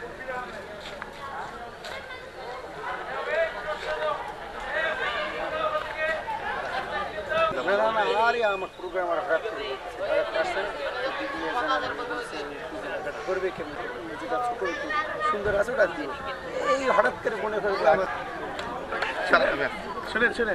সুন্দর আছে ওটা দিয়ে এই হঠাৎ করে মনে করে শুনেন শুনেন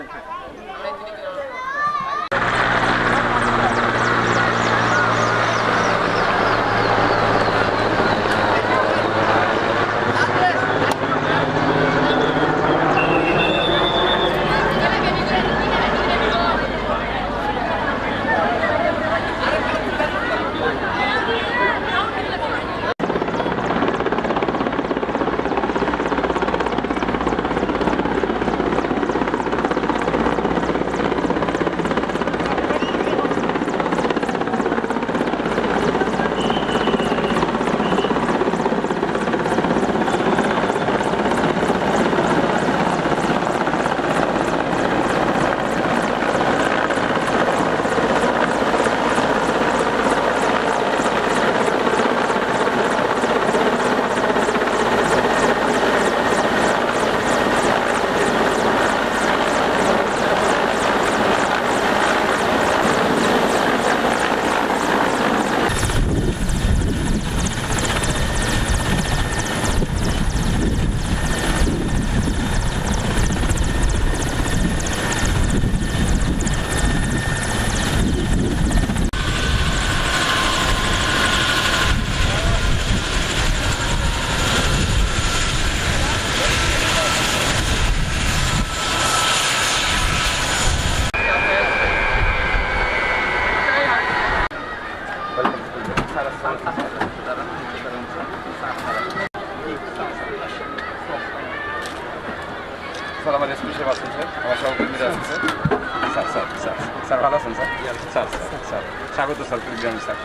আমার এসপি সাহেব আছেন স্যার, আমার সহকর্মীরা আছেন sir. Sir sir sir sir ভালো আছেন স্যার? স্যার স্যার স্যার স্বাগত স্যার কুড়িগ্রামে স্যার।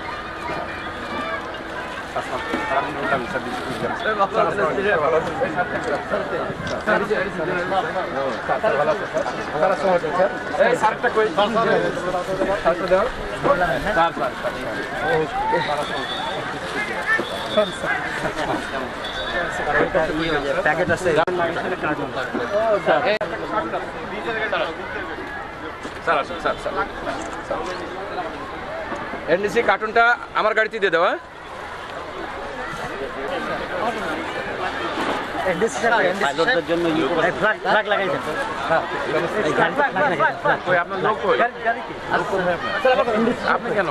প্যাকেট আছে এনডিসি কার্টুনটা আমার গাড়িতে দিয়ে দেওয়া। আপনার লোক আপনি কেন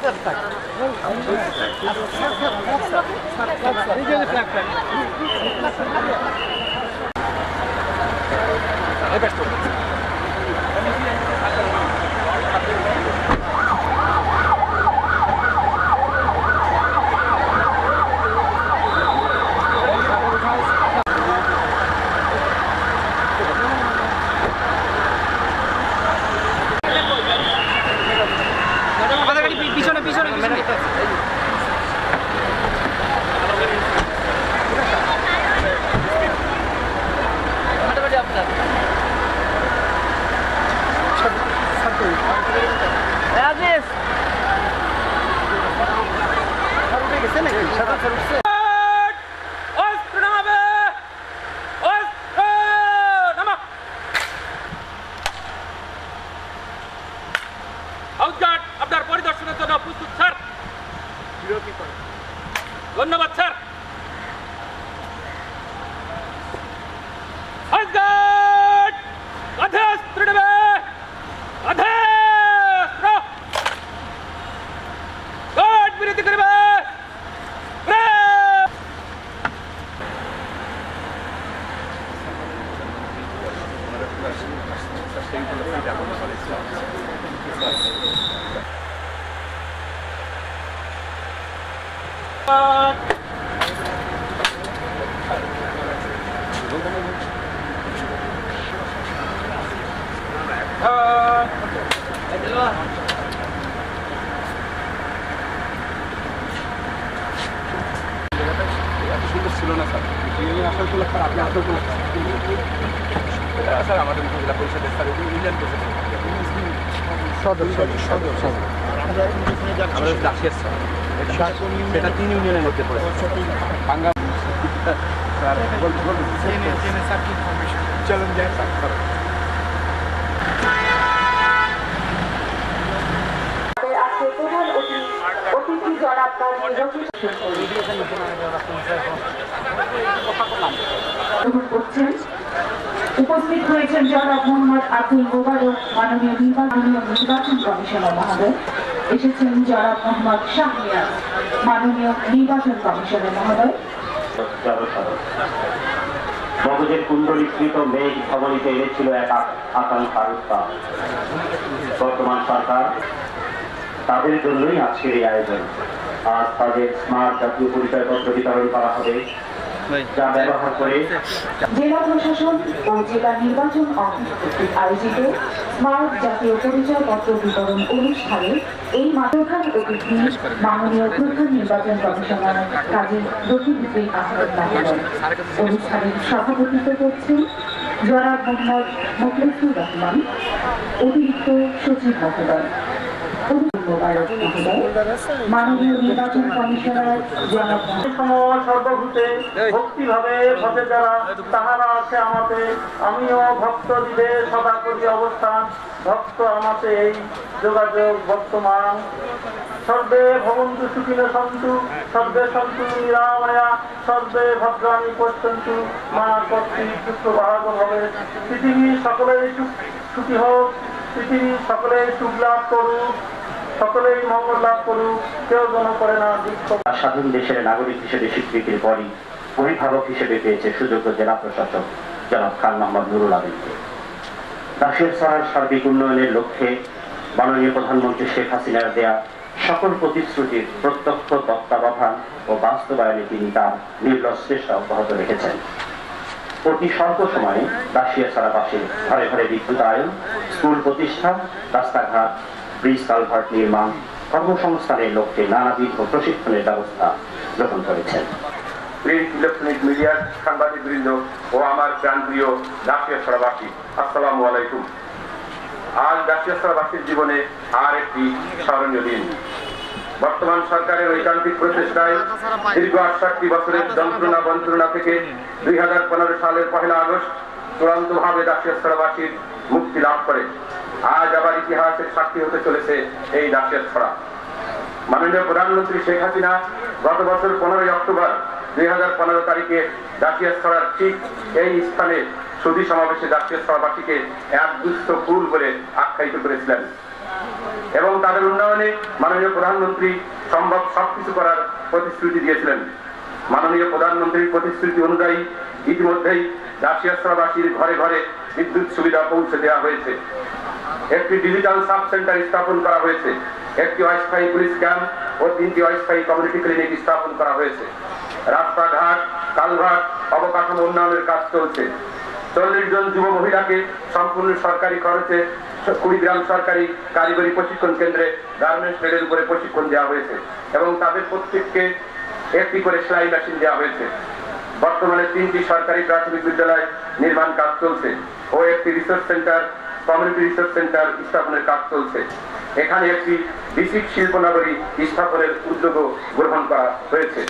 আপনার পরিদর্শনের জন্য প্রস্তুত স্যার। ধন্যবাদ স্যার। ছিল না স্যার, আসার জন্য স্যার আপনি আসার জন্য স্যার আমাদের মহিলা পরিষদের স্যার ইউনিয়ন সদস্য আমরা দাসের স্যার, সেটা 3 ইউনিয়নের মধ্যে পড়ে। স্যার বলতে চলুন যাই আজকে প্রধান অতিথি জনাব উপস্থিত হয়েছেন জনাব মোহাম্মদ আব্দুল মোবারক মাননীয় নির্বাচন কমিশনার মহোদয়, এসেছেন জনাব মোহাম্মদ শাহরিয়ার মাননীয় নির্বাচন কমিশনার মহোদয়। মগজের কুণ্ডলীকৃত মেঘ ধবনিতে এনেছিল এক আকাঙ্ক্ষার উত্তাপ। বর্তমান সরকার তাদের জন্যই আজকের এই আয়োজন। আজ তাদের স্মার্ট জাতীয় পরিচয়পত্র বিতরণ করা হবে, যা ব্যবহার করে জেলা প্রশাসন ও জেলা নির্বাচন অফিস কর্তৃক আয়োজিত স্মার্ট জাতীয় পরিচয়পত্র বিতরণ অনুষ্ঠানে এই প্রধান অতিথি মাননীয় প্রধান নির্বাচন কমিশনার কাজী রফিকুদ্দিন আহমেদ মহোদয়। অনুষ্ঠানের সভাপতিত্ব করছেন জনাব মোহাম্মদ মোখলেসুর রহমান, অতিরিক্ত সচিব মহোদয়। মাননীয় নির্বাচন কমিশনার জনাব সর্বভূতে ভক্তিভাবে ভজে যারা তাহারা আছে আমাতে, আমিও ভক্ত দিবে সদা করি অবস্থান, ভক্ত আমাতে এই যোগাযোগ বর্তমান। সর্বে ভবন্তু সুখিনো সন্তু, সর্বে সন্তু নিরাময়া, সর্বে ভদ্রাণী পশ্যন্তু মা কর্তৃক সুপ্রভাত হবে। পৃথিবীর সকলেই সুখী হোক, পৃথিবীর সকলেই সুখ লাভ করুক, সকলেই মঙ্গল লাভ করুক, কেউ যেন করে না দুঃখ। স্বাধীন দেশের নাগরিক হিসেবে স্বীকৃতির পরই অভিভাবক হিসেবে পেয়েছে সুযোগ্য জেলা প্রশাসক জনাব খান মোহাম্মদ নুরুল আমিনকে। দাসেরছড়ার সার্বিক উন্নয়নের লক্ষ্যে মাননীয় প্রধানমন্ত্রী শেখ হাসিনার দেয়া সকল প্রতিশ্রুতির প্রত্যক্ষ তত্ত্বাবধান ও বাস্তবায়নে তিনি তার নির্লজ্জ চেষ্টা অব্যাহত রেখেছেন। অতি স্বল্প সময়ে দাসিয়াছড়াবাসী ঘরে ঘরে বিদ্যুতায়ন, স্কুল প্রতিষ্ঠা, রাস্তাঘাট, ব্রিজ কালভার্ট নির্মাণ, কর্মসংস্থানের লক্ষ্যে নানাবিধ প্রশিক্ষণের ব্যবস্থা গ্রহণ করেছেন। প্রিন্ট ইলেকট্রনিক মিডিয়ার সাংবাদিকবৃন্দ ও আমার প্রাণপ্রিয় দাসিয়াছড়াবাসী, আসসালামু আলাইকুম। আজ দাসিয়াছড়াবাসীর জীবনে আর একটি স্মরণীয় দিন। বর্তমান সরকারের ঐকান্তিক প্রচেষ্টায় দীর্ঘ 68 বছরের যন্ত্রণা বঞ্চনা থেকে 2015 সালের 1 আগস্ট চূড়ান্তভাবে দাসিয়াছড়াবাসীর মুক্তি লাভ করে আজ আবার ইতিহাসের সাক্ষী হতে চলেছে এই দাসিয়াছড়া। মাননীয় প্রধানমন্ত্রী শেখ হাসিনা গত বছর 15 অক্টোবর 2015 তারিখে দাসিয়াছড়ার ঠিক এই স্থানে সুধী সমাবেশে দাসিয়াছড়াবাসীকে এক দুস্থ ফুল বলে আখ্যায়িত করেছিলেন এবং তাদের উন্নয়নে মাননীয় প্রধানমন্ত্রী সম্ভব সবকিছু করার প্রতিশ্রুতি দিয়েছিলেন। মাননীয় প্রধানমন্ত্রীর প্রতিশ্রুতি অনুযায়ী ইতিমধ্যেই দাসিয়াছড়াবাসীর ঘরে ঘরে বিদ্যুৎ সুবিধা পৌঁছে দেওয়া হয়েছে, একটি ডিজিটাল সাব সেন্টার স্থাপন করা হয়েছে, একটি অস্থায়ী পুলিশ ক্যাম্প ও 3টি অস্থায়ী কমিউনিটি ক্লিনিক স্থাপন করা হয়েছে, রাস্তাঘাট, কালভার্ট, অবকাঠামো উন্নয়নের কাজ চলছে। 40 জন যুব মহিলাকে সম্পূর্ণ সরকারি খরচে কুড়িগ্রাম সরকারি কারিগরি প্রশিক্ষণ কেন্দ্রে গার্মেন্টস ট্রেডের উপরে প্রশিক্ষণ দেওয়া হয়েছে এবং তাদের প্রত্যেককে একটি করে সেলাই মেশিন দেওয়া হয়েছে। বর্তমানে 3টি সরকারি প্রাথমিক বিদ্যালয় নির্মাণ কাজ চলছে ও একটি research centre, community research centre স্থাপনের কাজ চলছে। এখানে একটি বিসিক শিল্পনগরী স্থাপনের উদ্যোগও গ্রহণ করা হয়েছে।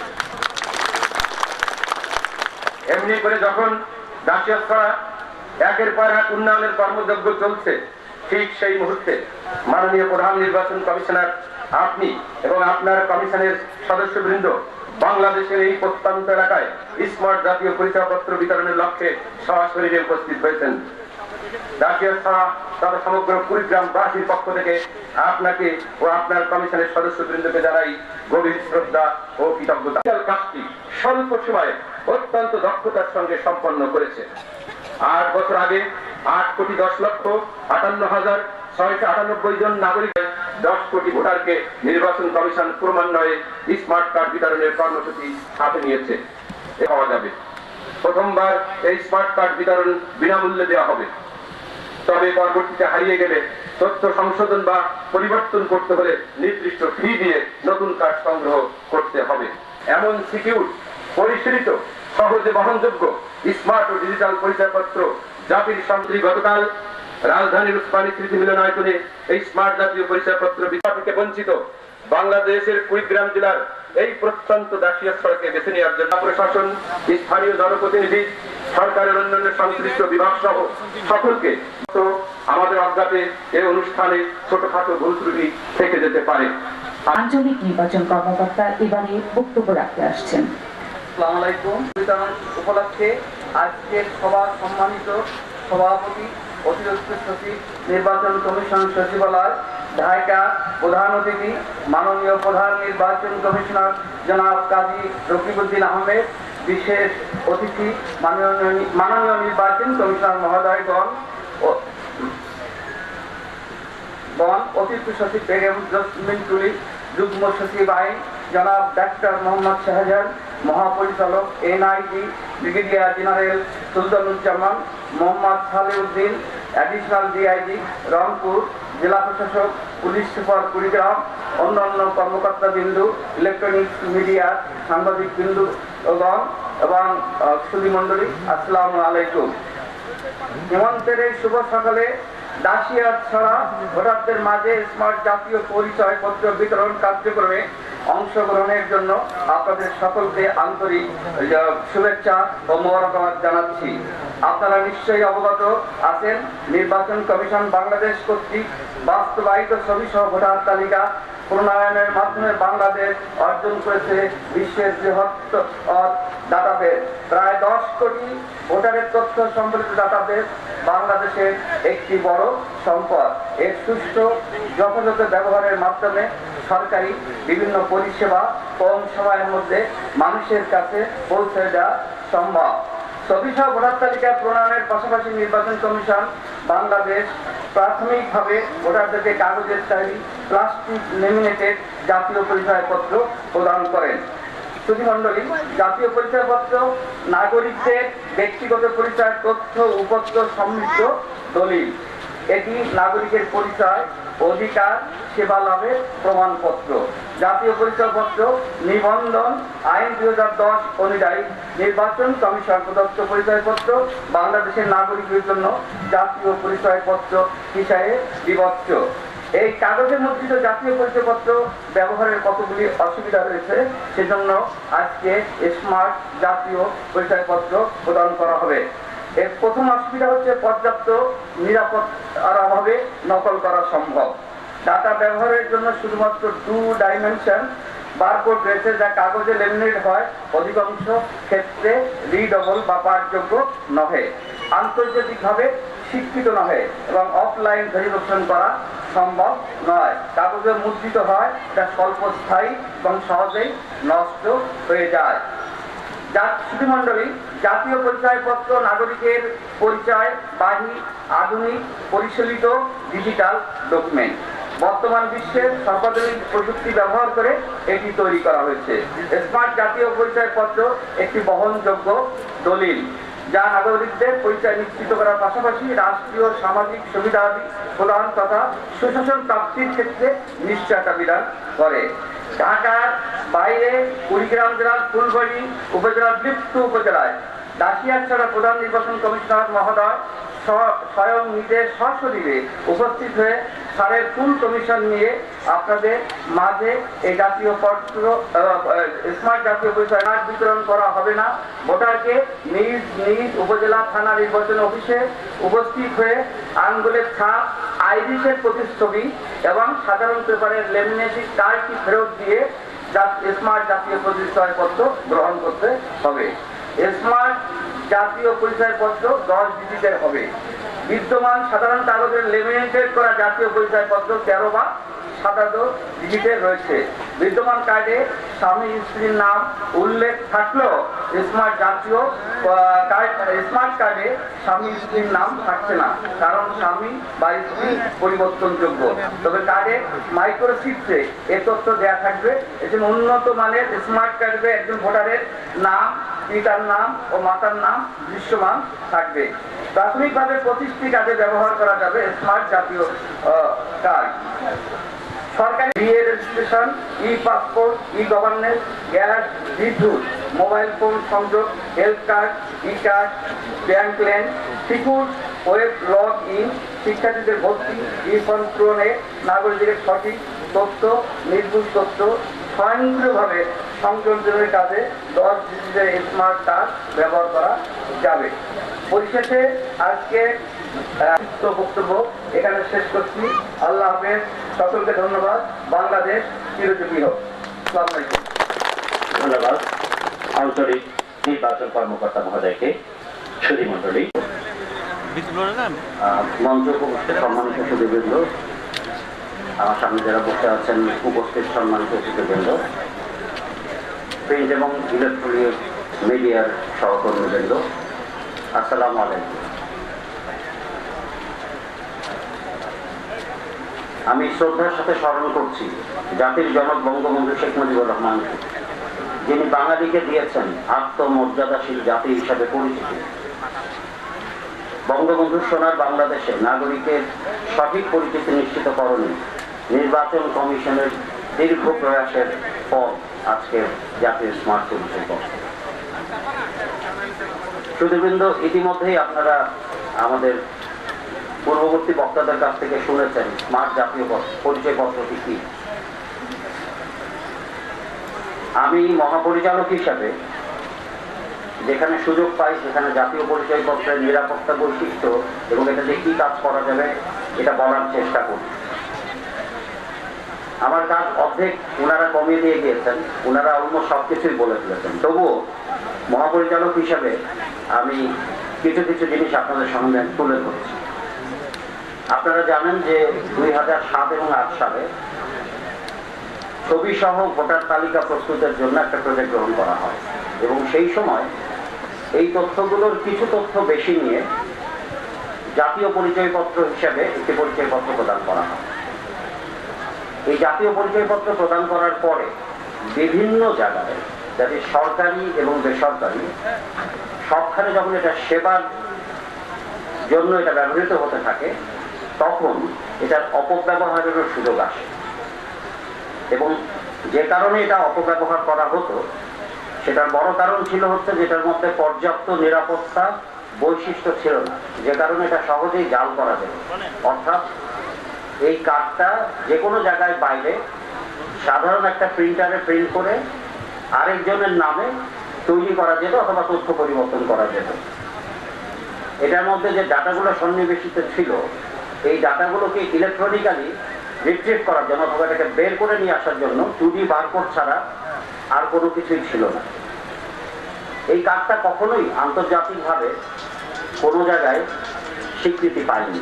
এমনি করে যখন দাসিয়াছড়া একের পর এক উন্নয়নের কর্মযজ্ঞ চলছে, ঠিক সেই মুহূর্তে মাননীয় প্রধান নির্বাচন কমিশনার আপনি এবং আপনার কমিশনের সদস্যবৃন্দ বাংলাদেশের এই প্রত্যন্ত এলাকায় স্মার্ট জাতীয় পরিচয়পত্র বিতরণের লক্ষ্যে সরাসরি উপস্থিত হয়েছেন। দাসিয়াছড়া তথা সমগ্র কুড়িগ্রামবাসীর পক্ষ থেকে আপনাকে ও আপনার কমিশনের সদস্যবৃন্দকে জানাই গভীর শ্রদ্ধা ও কৃতজ্ঞতা। কাজটি স্বল্প সময়ে অত্যন্ত দক্ষতার সঙ্গে সম্পন্ন করেছে। 8 বছর আগে 8,10,58,698 জন নাগরিক 10 কোটি ভোটারকে নির্বাচন কমিশন ক্রমান্বয়ে স্মার্ট কার্ড বিতরণের কর্মসূচি হাতে নিয়েছে। পাওয়া যাবে প্রথমবার এই স্মার্ট কার্ড বিতরণ বিনামূল্যে দেওয়া হবে, তবে পরবর্তীতে হারিয়ে গেলে তথ্য সংশোধন বা পরিবর্তন করতে হলে নির্দিষ্ট ফি দিয়ে নতুন কার্ড সংগ্রহ করতে হবে। এমন সিকিউর, পরিশীলিত, সহজে বহনযোগ্য স্মার্ট ও ডিজিটাল পরিচয়পত্র জাতির সম্প্রতি গতকাল রাজধানীর উসমানী স্মৃতি মিলনায়তনে এই স্মার্ট জাতীয় পরিচয়পত্র বিতরণ থেকে বঞ্চিত বাংলাদেশের কুড়িগ্রাম জেলার এই প্রত্যন্ত দাসিয়া সড়কে বেছে নেওয়ার জন্য প্রশাসন, স্থানীয় জনপ্রতিনিধি, সরকারের অন্যান্য সংশ্লিষ্ট বিভাগ সহ সকলকে তো আমাদের অজ্ঞাতে এই অনুষ্ঠানে ছোটখাটো ভুল ত্রুটি থেকে যেতে পারে। আঞ্চলিক নির্বাচন কর্মকর্তা এবারে বক্তব্য রাখতে আসছেন। আসসালামু আলাইকুম। উপলক্ষে আজকের সভা সম্মানিত সভাপতি, অতিরিক্ত সচিব, নির্বাচন কমিশন সচিবালয়, ঢাকা, প্রধান অতিথি মাননীয় প্রধান নির্বাচন কমিশনার জনাব কাজী রকিবউদ্দিন আহমেদ, বিশেষ অতিথি মাননীয় নির্বাচন কমিশনার মহোদয়গণ, অতিরিক্ত সচিব বেগম জসমিন তুলি, যুগ্ম সচিব আইন জনাব ডাক্তার মোহাম্মদ শাহজাহান, মহাপরিচালক NID brigadier general Sultanuzzaman, Mohammad Saleuddin, additional DIG Rangpur, জেলা প্রশাসক, পুলিশ সুপার কুড়িগ্রাম, অন্যান্য কর্মকর্তাবৃন্দু, ইলেকট্রনিক্স মিডিয়া সাংবাদিক বৃন্দগণ এবং সুধীমণ্ডলী, আসসালামু আলাইকুম। হেমন্তের এই শুভ সকালে দাসিয়া ছাড়া ভোটারদের মাঝে স্মার্ট জাতীয় পরিচয়পত্র বিতরণ কার্যক্রমে অংশগ্রহণের জন্য আপনাদের সকলকে আন্তরিক শুভেচ্ছা ও মোবারকবাদ জানাচ্ছি। আপনারা নিশ্চয়ই অবগত আছেন, নির্বাচন কমিশন বাংলাদেশ কর্তৃক বাস্তবায়িত ছবিসহ ভোটার তালিকা প্রণয়নের মাধ্যমে বাংলাদেশ অর্জন করেছে বিশ্বের বৃহত্তর ডাটাবেস। প্রায় 10 কোটি ভোটারের তথ্য সম্বলিত ডাটাবেস বাংলাদেশের একটি বড় সম্পদ। এর সুষ্ঠু যথাযথ ব্যবহারের মাধ্যমে সরকারি বিভিন্ন পরিষেবা কম সময়ের মধ্যে মানুষের কাছে পৌঁছে দেওয়া সম্ভব। ছবিসহ ভোটার তালিকা প্রণয়নের পাশাপাশি নির্বাচন কমিশন বাংলাদেশ প্রাথমিকভাবে ভোটারদেরকে কাগজের তৈরি প্লাস্টিক লেমিনেটেড জাতীয় পরিচয়পত্র প্রদান করেন। সুধীমণ্ডলী, জাতীয় পরিচয়পত্র নাগরিকদের ব্যক্তিগত পরিচয় তথ্য উপত্র সমৃদ্ধ দলিল। এটি নাগরিকের পরিচয়, অধিকার, সেবা লাভের প্রমাণপত্র। জাতীয় পরিচয়পত্র নিবন্ধন আইন 2010 অনুযায়ী নির্বাচন কমিশন প্রদত্ত পরিচয়পত্র বাংলাদেশের নাগরিকদের জন্য জাতীয় পরিচয়পত্র হিসাবে বিবেচ্য। এই কাগজে মুদ্রিত জাতীয় পরিচয়পত্র ব্যবহারের কতগুলি অসুবিধা রয়েছে, সেজন্য আজকে স্মার্ট জাতীয় পরিচয়পত্র প্রদান করা হবে। এর প্রথম অসুবিধা হচ্ছে পর্যাপ্ত নিরাপত্তার অভাবে নকল করা সম্ভব। ডাটা ব্যবহারের জন্য শুধুমাত্র 2 ডাইমেনশন বারকোড রয়েছে, যা কাগজে লেমিনেট হয়, অধিকাংশ ক্ষেত্রে রিডেবল বা পাঠযোগ্য নহে, আন্তর্জাতিকভাবে স্বীকৃত নহে এবং অফলাইন ভেরিফিকেশন করা সম্ভব নয়। কাগজে মুদ্রিত হয়, যা স্বল্পস্থায়ী এবং সহজেই নষ্ট হয়ে যায়। সুধীমণ্ডলী, জাতীয় পরিচয়পত্র নাগরিকের পরিচয় বাহী আধুনিক পরিচালিত ডিজিটাল ডকুমেন্ট। বর্তমান বিশ্বের সর্বাধুনিক প্রযুক্তি ব্যবহার করে এটি তৈরি করা হয়েছে। স্মার্ট জাতীয় পরিচয়পত্র একটি বহনযোগ্য দলিল, যা নাগরিকদের পরিচয় নিশ্চিত করার পাশাপাশি রাষ্ট্রীয় সামাজিক সুবিধাদি প্রদান তথা সুশাসন প্রাপ্তির ক্ষেত্রে নিশ্চয়তা বিধান করে। ঢাকার বাইরে কুড়িগ্রাম জেলার ফুলবাড়ি উপজেলার লিপ্ত উপজেলায় দাসিয়ার ছাড়া প্রধান নির্বাচন কমিশনার মহোদয় স্বয়ং নিজের সশরীরে উপস্থিত হয়ে সারের ফুল কমিশন নিয়ে আপনাদের মাঝে এই জাতীয় পত্র স্মার্ট জাতীয় পরিচয় কার্ড বিতরণ করা হবে না। ভোটারকে নিজ নিজ উপজেলা থানা নির্বাচন অফিসে উপস্থিত হয়ে আঙ্গুলের ছাপ, আইরিশের প্রতিচ্ছবি এবং সাধারণ পেপারের লেমিনেটিং কার্ডটি ফেরত দিয়ে স্মার্ট জাতীয় পরিচয়পত্র গ্রহণ করতে হবে। স্মার্ট জাতীয় পরিচয়পত্র 10 ডিজিটের হবে। বিদ্যমান সাধারণ কাগজের লেমিনেটেড করা জাতীয় পরিচয়পত্র 13 বা 17 ডিজিটের রয়েছে। বিদ্যমান কার্ডে স্বামী স্ত্রীর নাম উল্লেখ থাকলেও স্মার্ট কার্ডে স্বামী স্ত্রীর নাম থাকছে না, কারণ স্বামী বা স্ত্রী পরিবর্তনযোগ্য। তবে কার্ডে মাইক্রোচিপসে এ তথ্য দেওয়া থাকবে। এজন্য উন্নত মানের স্মার্ট কার্ডে একজন ভোটারের নাম, পিতার নাম ও মাতার নাম দৃশ্যমান থাকবে। প্রাথমিকভাবে 25টি কাজে ব্যবহার করা যাবে স্মার্ট জাতীয় কার্ড। সরকারি BA registration, e passport, e governance, gas, বিদ্যুৎ, মোবাইল ফোন সংযোগ, health card, e card, bank লেন, সিকিউর ওয়েব লগ ইন, শিক্ষার্থীদের ভর্তি, ই ফর্ম পূরণে নাগরিকদের সঠিক তথ্য, নির্ভুল তথ্য স্বয়ংক্রিয়ভাবে সংযোজনের কাজে 10 ডিজিটের স্মার্ট কার্ড ব্যবহার করা যাবে। পরিশেষে আজকে বক্তব্য এখানে শেষ করছি। আল্লাহ হাফেজ, সকলকে ধন্যবাদ। বাংলাদেশ চিরজীবী হোক। আসসালামু আলাইকুম। ধন্যবাদ আঞ্চলিক নির্বাচন কর্মকর্তা মহোদয়কে। সুধী মন্ডলী, মঞ্চ সম্মানিত সুধীবৃন্দ, আমার সামনে যারা বসে আছেন উপস্থিত সম্মানিত অতিথিবৃন্দ, প্রিন্ট এবং ইলেকট্রনিক মিডিয়ার সহকর্মীবৃন্দ, আসসালামু আলাইকুম। আমি শ্রদ্ধার সাথে স্মরণ করছি জাতির জনক বঙ্গবন্ধু শেখ মুজিবুর রহমানকে, যিনি বাঙালিকে দিয়েছেন আত্মমর্যাদাশীল জাতি হিসাবে পরিচিতি। বঙ্গবন্ধু সোনার বাংলাদেশে নাগরিকের সঠিক পরিচিতি নিশ্চিতকরণে নির্বাচন কমিশনের দীর্ঘ প্রয়াসের পর আজকের জাতীয় স্মার্ট পরিচয় পত্র। সুধীবৃন্দ, ইতিমধ্যেই আপনারা আমাদের পূর্ববর্তী বক্তাদের কাছ থেকে শুনেছেন স্মার্ট জাতীয় পরিচয় পত্রটি কি। আমি মহাপরিচালক হিসাবে যেখানে সুযোগ পাই সেখানে জাতীয় পরিচয়পত্রের নিরাপত্তা বৈশিষ্ট্য এবং এটা যে কি কাজ করা যাবে এটা বলার চেষ্টা করি। আমার কাজ অর্ধেক ওনারা কমিয়ে দিয়ে গিয়েছেন, ওনারা অলমোস্ট সবকিছুই বলে ফেলেছেন। তবুও মহাপরিচালক হিসাবে আমি কিছু কিছু জিনিস আপনাদের সামনে তুলে ধরছি। আপনারা জানেন যে 2007 এবং 2008 সালে ছবি সহ ভোটার তালিকা প্রস্তুতের জন্য একটা প্রজেক্ট গ্রহণ করা হয় এবং সেই সময় এই তথ্যগুলোর কিছু তথ্য বেশি নিয়ে জাতীয় পরিচয়পত্র হিসাবে একটি পরিচয়পত্র প্রদান করা হয়। এই জাতীয় পরিচয়পত্র প্রদান করার পরে বিভিন্ন জায়গায়, যাতে সরকারি এবং বেসরকারি সবখানে যখন এটা সেবার জন্য এটা ব্যবহৃত হতে থাকে তখন এটার অপব্যবহারেরও সুযোগ আসে এবং যে কারণে এটা অপব্যবহার করা হতো সেটার বড় কারণ ছিল হচ্ছে যেটার মধ্যে পর্যাপ্ত নিরাপত্তা বৈশিষ্ট্য ছিল না, যে কারণে এটা সহজেই জাল করা যায়। অর্থাৎ এই কার্ডটা যে কোনো জায়গায় বাইরে সাধারণ একটা প্রিন্টারে প্রিন্ট করে আরেকজনের নামে তৈরি করা যেত অথবা তথ্য পরিবর্তন করা যেত। এটার মধ্যে যে ডাটাগুলো সন্নিবেশিত ছিল এই ডাটাগুলোকে ইলেকট্রনিক্যালি রিট্রিভ করার জন্য অথবা এটাকে বের করে নিয়ে আসার জন্য 2D বারকোড ছাড়া আর কোনো কিছুই ছিল না। এই কার্ডটা কখনোই আন্তর্জাতিকভাবে কোনো জায়গায় স্বীকৃতি পায়নি।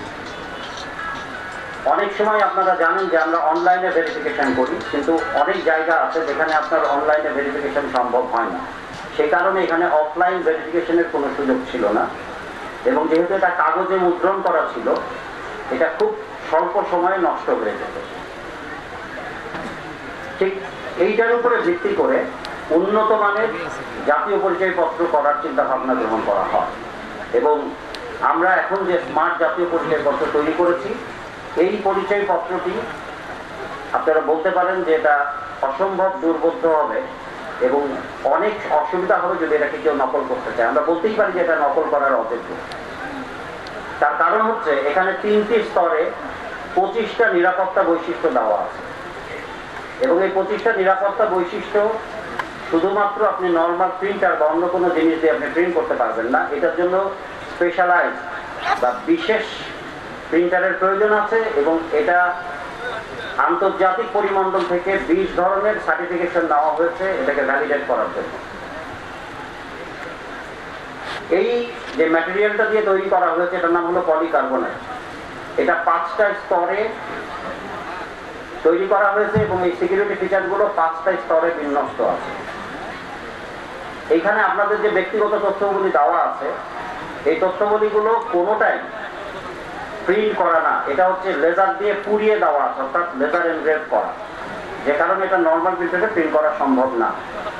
অনেক সময় আপনারা জানেন যে আমরা অনলাইনে ভেরিফিকেশন করি, কিন্তু অনেক জায়গা আছে যেখানে আপনার অনলাইনে ভেরিফিকেশন সম্ভব হয় না। সেই কারণে এখানে অফলাইন ভেরিফিকেশনের কোনো সুযোগ ছিল না এবং যেহেতু এটা কাগজে মুদ্রণ করা ছিল এটা খুব স্বল্প সময়ে নষ্ট হয়ে যেত। ঠিক এইটার উপরে ভিত্তি করে উন্নত মানের জাতীয় পরিচয়পত্র করার চিন্তা ভাবনা গ্রহণ করা হয় এবং আমরা এখন যে স্মার্ট জাতীয় পরিচয়পত্র তৈরি করেছি এই পরিচয়পত্রটি আপনারা বলতে পারেন যে এটা অসম্ভব দুর্বোধ্য হবে এবং অনেক অসুবিধা হবে যদি এটাকে কেউ নকল করতে চায়। আমরা বলতেই পারি যে এটা নকল করার অযোগ্য। তার কারণ হচ্ছে এখানে 3টি স্তরে 25টা নিরাপত্তা বৈশিষ্ট্য দেওয়া আছে এবং এই 25টা নিরাপত্তা বৈশিষ্ট্য শুধুমাত্র আপনি নর্মাল প্রিন্টার বা অন্য কোনো জিনিস দিয়ে আপনি প্রিন্ট করতে পারবেন না। এটার জন্য স্পেশালাইজ বা বিশেষ প্রিন্টারের প্রয়োজন আছে এবং এটা আন্তর্জাতিক পরিমণ্ডল থেকে 20 ধরনের সার্টিফিকেশন নেওয়া হয়েছে এটাকে ভ্যালিডেট করার জন্য। এই যে ম্যাটেরিয়ালটা দিয়ে তৈরি করা হয়েছে এটার নাম হলো পলিকার্বনেট। এটা 5টা স্তরে তৈরি করা হয়েছে এবং এই সিকিউরিটি ফিচারগুলো 5টা স্তরে বিন্যস্ত আছে। এইখানে আপনাদের যে ব্যক্তিগত তথ্যগুলি দেওয়া আছে এই তথ্যগুলিগুলো কোনোটাই প্রিন্ট করা না, এটা হচ্ছে লেজার দিয়ে পুড়িয়ে দেওয়া আছে, অর্থাৎ লেজার এনগ্রেভ করা, যে কারণে এটা নর্মাল প্রিন্টারে প্রিন্ট করা সম্ভব না।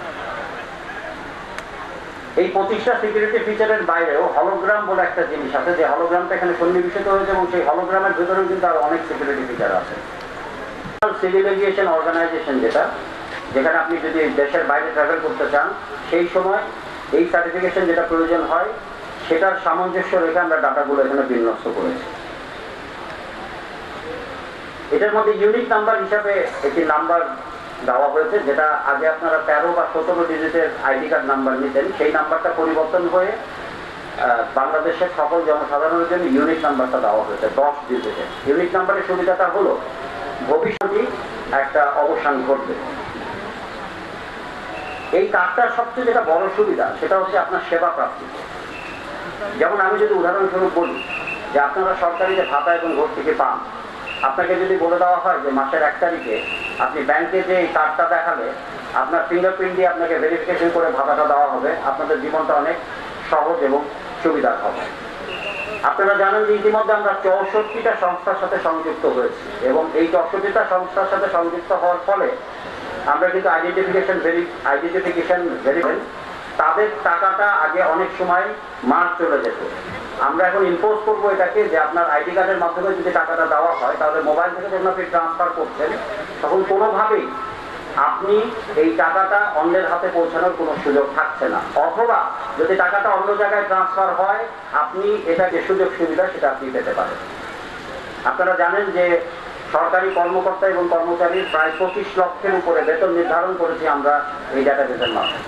এই 25টা সিকিউরিটি ফিচারের বাইরেও হলোগ্রাম বলে একটা জিনিস আছে, যে হলোগ্রামটা এখানে সন্নিবেশিত হয়েছে এবং সেই হলোগ্রামের ভেতরেও কিন্তু আরো অনেক সিকিউরিটি ফিচার আছে। সিভিল এভিয়েশন অর্গানাইজেশন যেখানে আপনি যদি দেশের বাইরে ট্রাভেল করতে চান সেই সময় এই সার্টিফিকেশন যেটা প্রয়োজন হয় সেটার সামঞ্জস্য রেখে আমরা ডাটাগুলো এখানে বিন্যস্ত করেছি। এটার মধ্যে ইউনিক নাম্বার হিসাবে একটি নাম্বার দেওয়া হয়েছে, যেটা আগে আপনারা 13 বা 17 ডিজিটের আইডি কার্ড নাম্বার নিতেন, সেই নাম্বারটা পরিবর্তন হয়ে বাংলাদেশের সকল জনসাধারণের জন্য ইউনিক নাম্বারটা দেওয়া হয়েছে 10 ডিজিটের। ইউনিক নাম্বারের সুবিধাটা হলো ভবিষ্যতে একটা অবসান ঘটবে। এই কার্ডটার সবচেয়ে যেটা বড় সুবিধা সেটা হচ্ছে আপনার সেবা প্রাপ্তি। যেমন আমি যদি উদাহরণস্বরূপ বলি যে আপনারা সরকারি যে ভাতা এবং ভর্তুকি পান, আপনাকে যদি বলে দেওয়া হয় যে মাসের 1 তারিখে আপনি ব্যাংকে যে এই কার্ডটা দেখালে আপনার ফিঙ্গারপ্রিন্ট দিয়ে আপনাকে ভেরিফিকেশন করে ভাতাটা দেওয়া হবে, আপনাদের জীবনটা অনেক সহজ এবং সুবিধার হবে। আপনারা জানেন যে ইতিমধ্যে আমরা 64টা সংস্থার সাথে সংযুক্ত হয়েছি এবং এই 64টা সংস্থার সাথে সংযুক্ত হওয়ার ফলে আমরা কিন্তু আইডেন্টিফিকেশন ভেরিফাই তাদের টাকাটা আগে অনেক সময় মার্চ চলে যেত। আমরা এখন ইম্পোজ করবো এটাকে যে আপনার আইডি কার্ডের মাধ্যমে যদি টাকাটা দেওয়া হয় তাহলে মোবাইল থেকে যখন আপনি ট্রান্সফার করছেন তখন কোনোভাবেই আপনি এই টাকাটা অন্যের হাতে পৌঁছানোর কোনো সুযোগ থাকছে না, অথবা যদি টাকাটা অন্য জায়গায় ট্রান্সফার হয় আপনি এটা যে সুযোগ সুবিধা সেটা আপনি পেতে পারেন। আপনারা জানেন যে সরকারি কর্মকর্তা এবং কর্মচারীর প্রায় 25 লক্ষের উপরে বেতন নির্ধারণ করেছি আমরা এই ডাটাবেসের মাধ্যমে।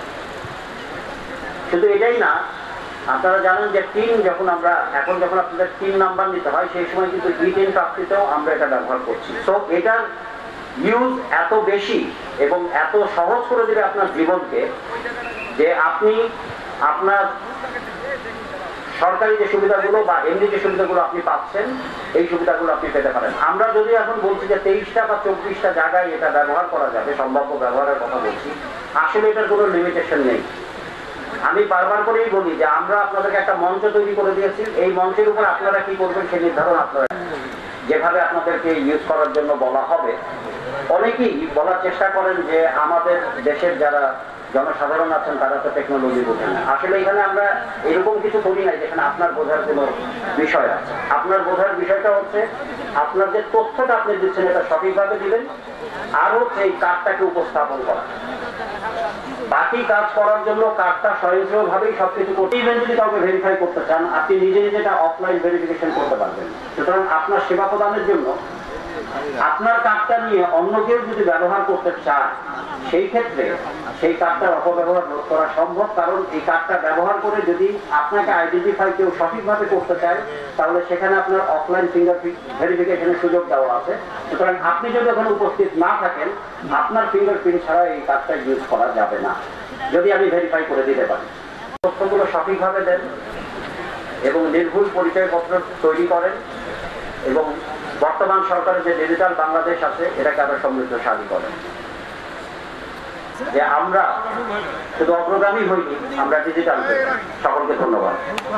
শুধু এটাই না, আপনারা জানেন যে টিন যখন আপনাদের টিন নাম্বার নিতে হয় সেই সময় কিন্তু ই-টিন প্রাপ্তিতেও আমরা এটা ব্যবহার করছি। তো এটার ইউজ এত বেশি এবং এত সহজ করে দিবে আপনার জীবনকে যে আপনি আপনার সরকারি যে সুবিধাগুলো বা এমনি যে সুবিধাগুলো আপনি পাচ্ছেন এই সুবিধাগুলো আপনি পেতে পারেন। আমরা যদি এখন বলছি যে 23টা বা 24টা জায়গায় এটা ব্যবহার করা যাবে, সম্ভাব্য ব্যবহারের কথা বলছি, আসলে এটার কোনো লিমিটেশন নেই। আমি বারবার করেই বলি যে আমরা আপনাদেরকে একটা মঞ্চ তৈরি করে দিয়েছি, এই মঞ্চের উপর আপনারা কি করবেন সেই নির্ধারণ আপনারা, যেভাবে আপনাদেরকে ইউজ করার জন্য বলা হবে। অনেকেই বলার চেষ্টা করেন যে আমাদের দেশের যারা জনসাধারণ আছেন তারা তো টেকনোলজি বোঝেন না। আসলে এখানে আমরা এরকম কিছু করি নাই যেখানে আপনার বোঝার কোনো বিষয় আছে। আপনার বোঝার বিষয়টা হচ্ছে আপনার যে তথ্যটা আপনি দিচ্ছেন এটা সঠিকভাবে দিবেন, আর হচ্ছে এই কার্ডটাকে উপস্থাপন করা। বাকি কাজ করার জন্য কার্ডটা স্বয়ংক্রিয়ভাবেই সবকিছু করতে, ইভেন যদি কাউকে ভেরিফাই করতে চান আপনি নিজে নিজেটা অফলাইন ভেরিফিকেশন করতে পারবেন। সুতরাং আপনার সেবা প্রদানের জন্য আপনার কার্ডটা নিয়ে অন্য কেউ যদি ব্যবহার করতে চায় সেই ক্ষেত্রে সেই কার্ডটার অপব্যবহার রোধ করা সম্ভব, কারণ এই কার্ডটা ব্যবহার করে যদি আপনাকে আইডেন্টিফাই কেউ সঠিকভাবে করতে চায় তাহলে সেখানে আপনার অফলাইন ফিঙ্গারপ্রিন্ট ভেরিফিকেশনের সুযোগ দেওয়া আছে। সুতরাং আপনি যদি ওখানে উপস্থিত না থাকেন আপনার ফিঙ্গারপ্রিন্ট ছাড়া এই কার্ডটা ইউজ করা যাবে না, যদি আমি ভেরিফাই করে দিতে পারি। তথ্যগুলো সঠিকভাবে দেন এবং নির্ভুল পরিচয়পত্র তৈরি করেন এবং বর্তমান সরকারের যে ডিজিটাল বাংলাদেশ আছে এটাকে আরো সমৃদ্ধশালী করেন, যে আমরা শুধু অগ্রগামী হইনি, আমরা ডিজিটাল হই। সকলকে ধন্যবাদ।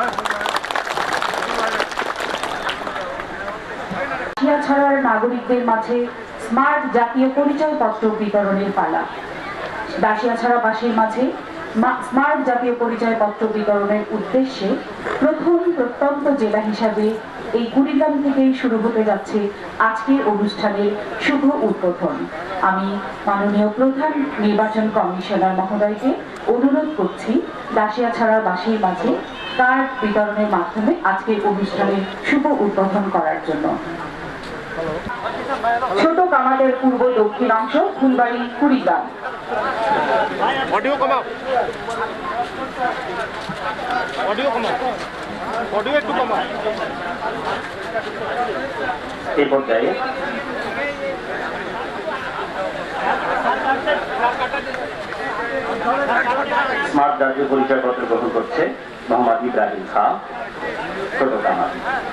ছাড়ার নাগরিকদের মাঝে স্মার্ট জাতীয় পরিচয়পত্র বিতরণের পালা। দাসিয়াছাড়াবাসীর মাঝে স্মার্ট জাতীয় পরিচয়পত্র বিতরণের উদ্দেশ্যে প্রথম প্রত্যন্ত জেলা হিসাবে এই কুড়িগ্রাম থেকেই শুরু হতে যাচ্ছে আজকের অনুষ্ঠানের শুভ উদ্বোধন। আমি মাননীয় প্রধান নির্বাচন কমিশনার মহোদয়কে অনুরোধ করছি দাসিয়াছাড়াবাসীর মাঝে কার্ড বিতরণের মাধ্যমে আজকের অনুষ্ঠানের শুভ উদ্বোধন করার জন্য। ছোট কামালের পূর্ব দক্ষিণাংশ, ফুলবাড়ি, কুড়িগ্রাম। অডিও কমাও, অডিও কমাও, অডিও একটু কমাও। এই পর্যায়ে স্মার্ট জাতীয় পরিচয়পত্র গ্রহণ করছে মোহাম্মদ ইব্রাহিম খাঁ, ছোট কামাল।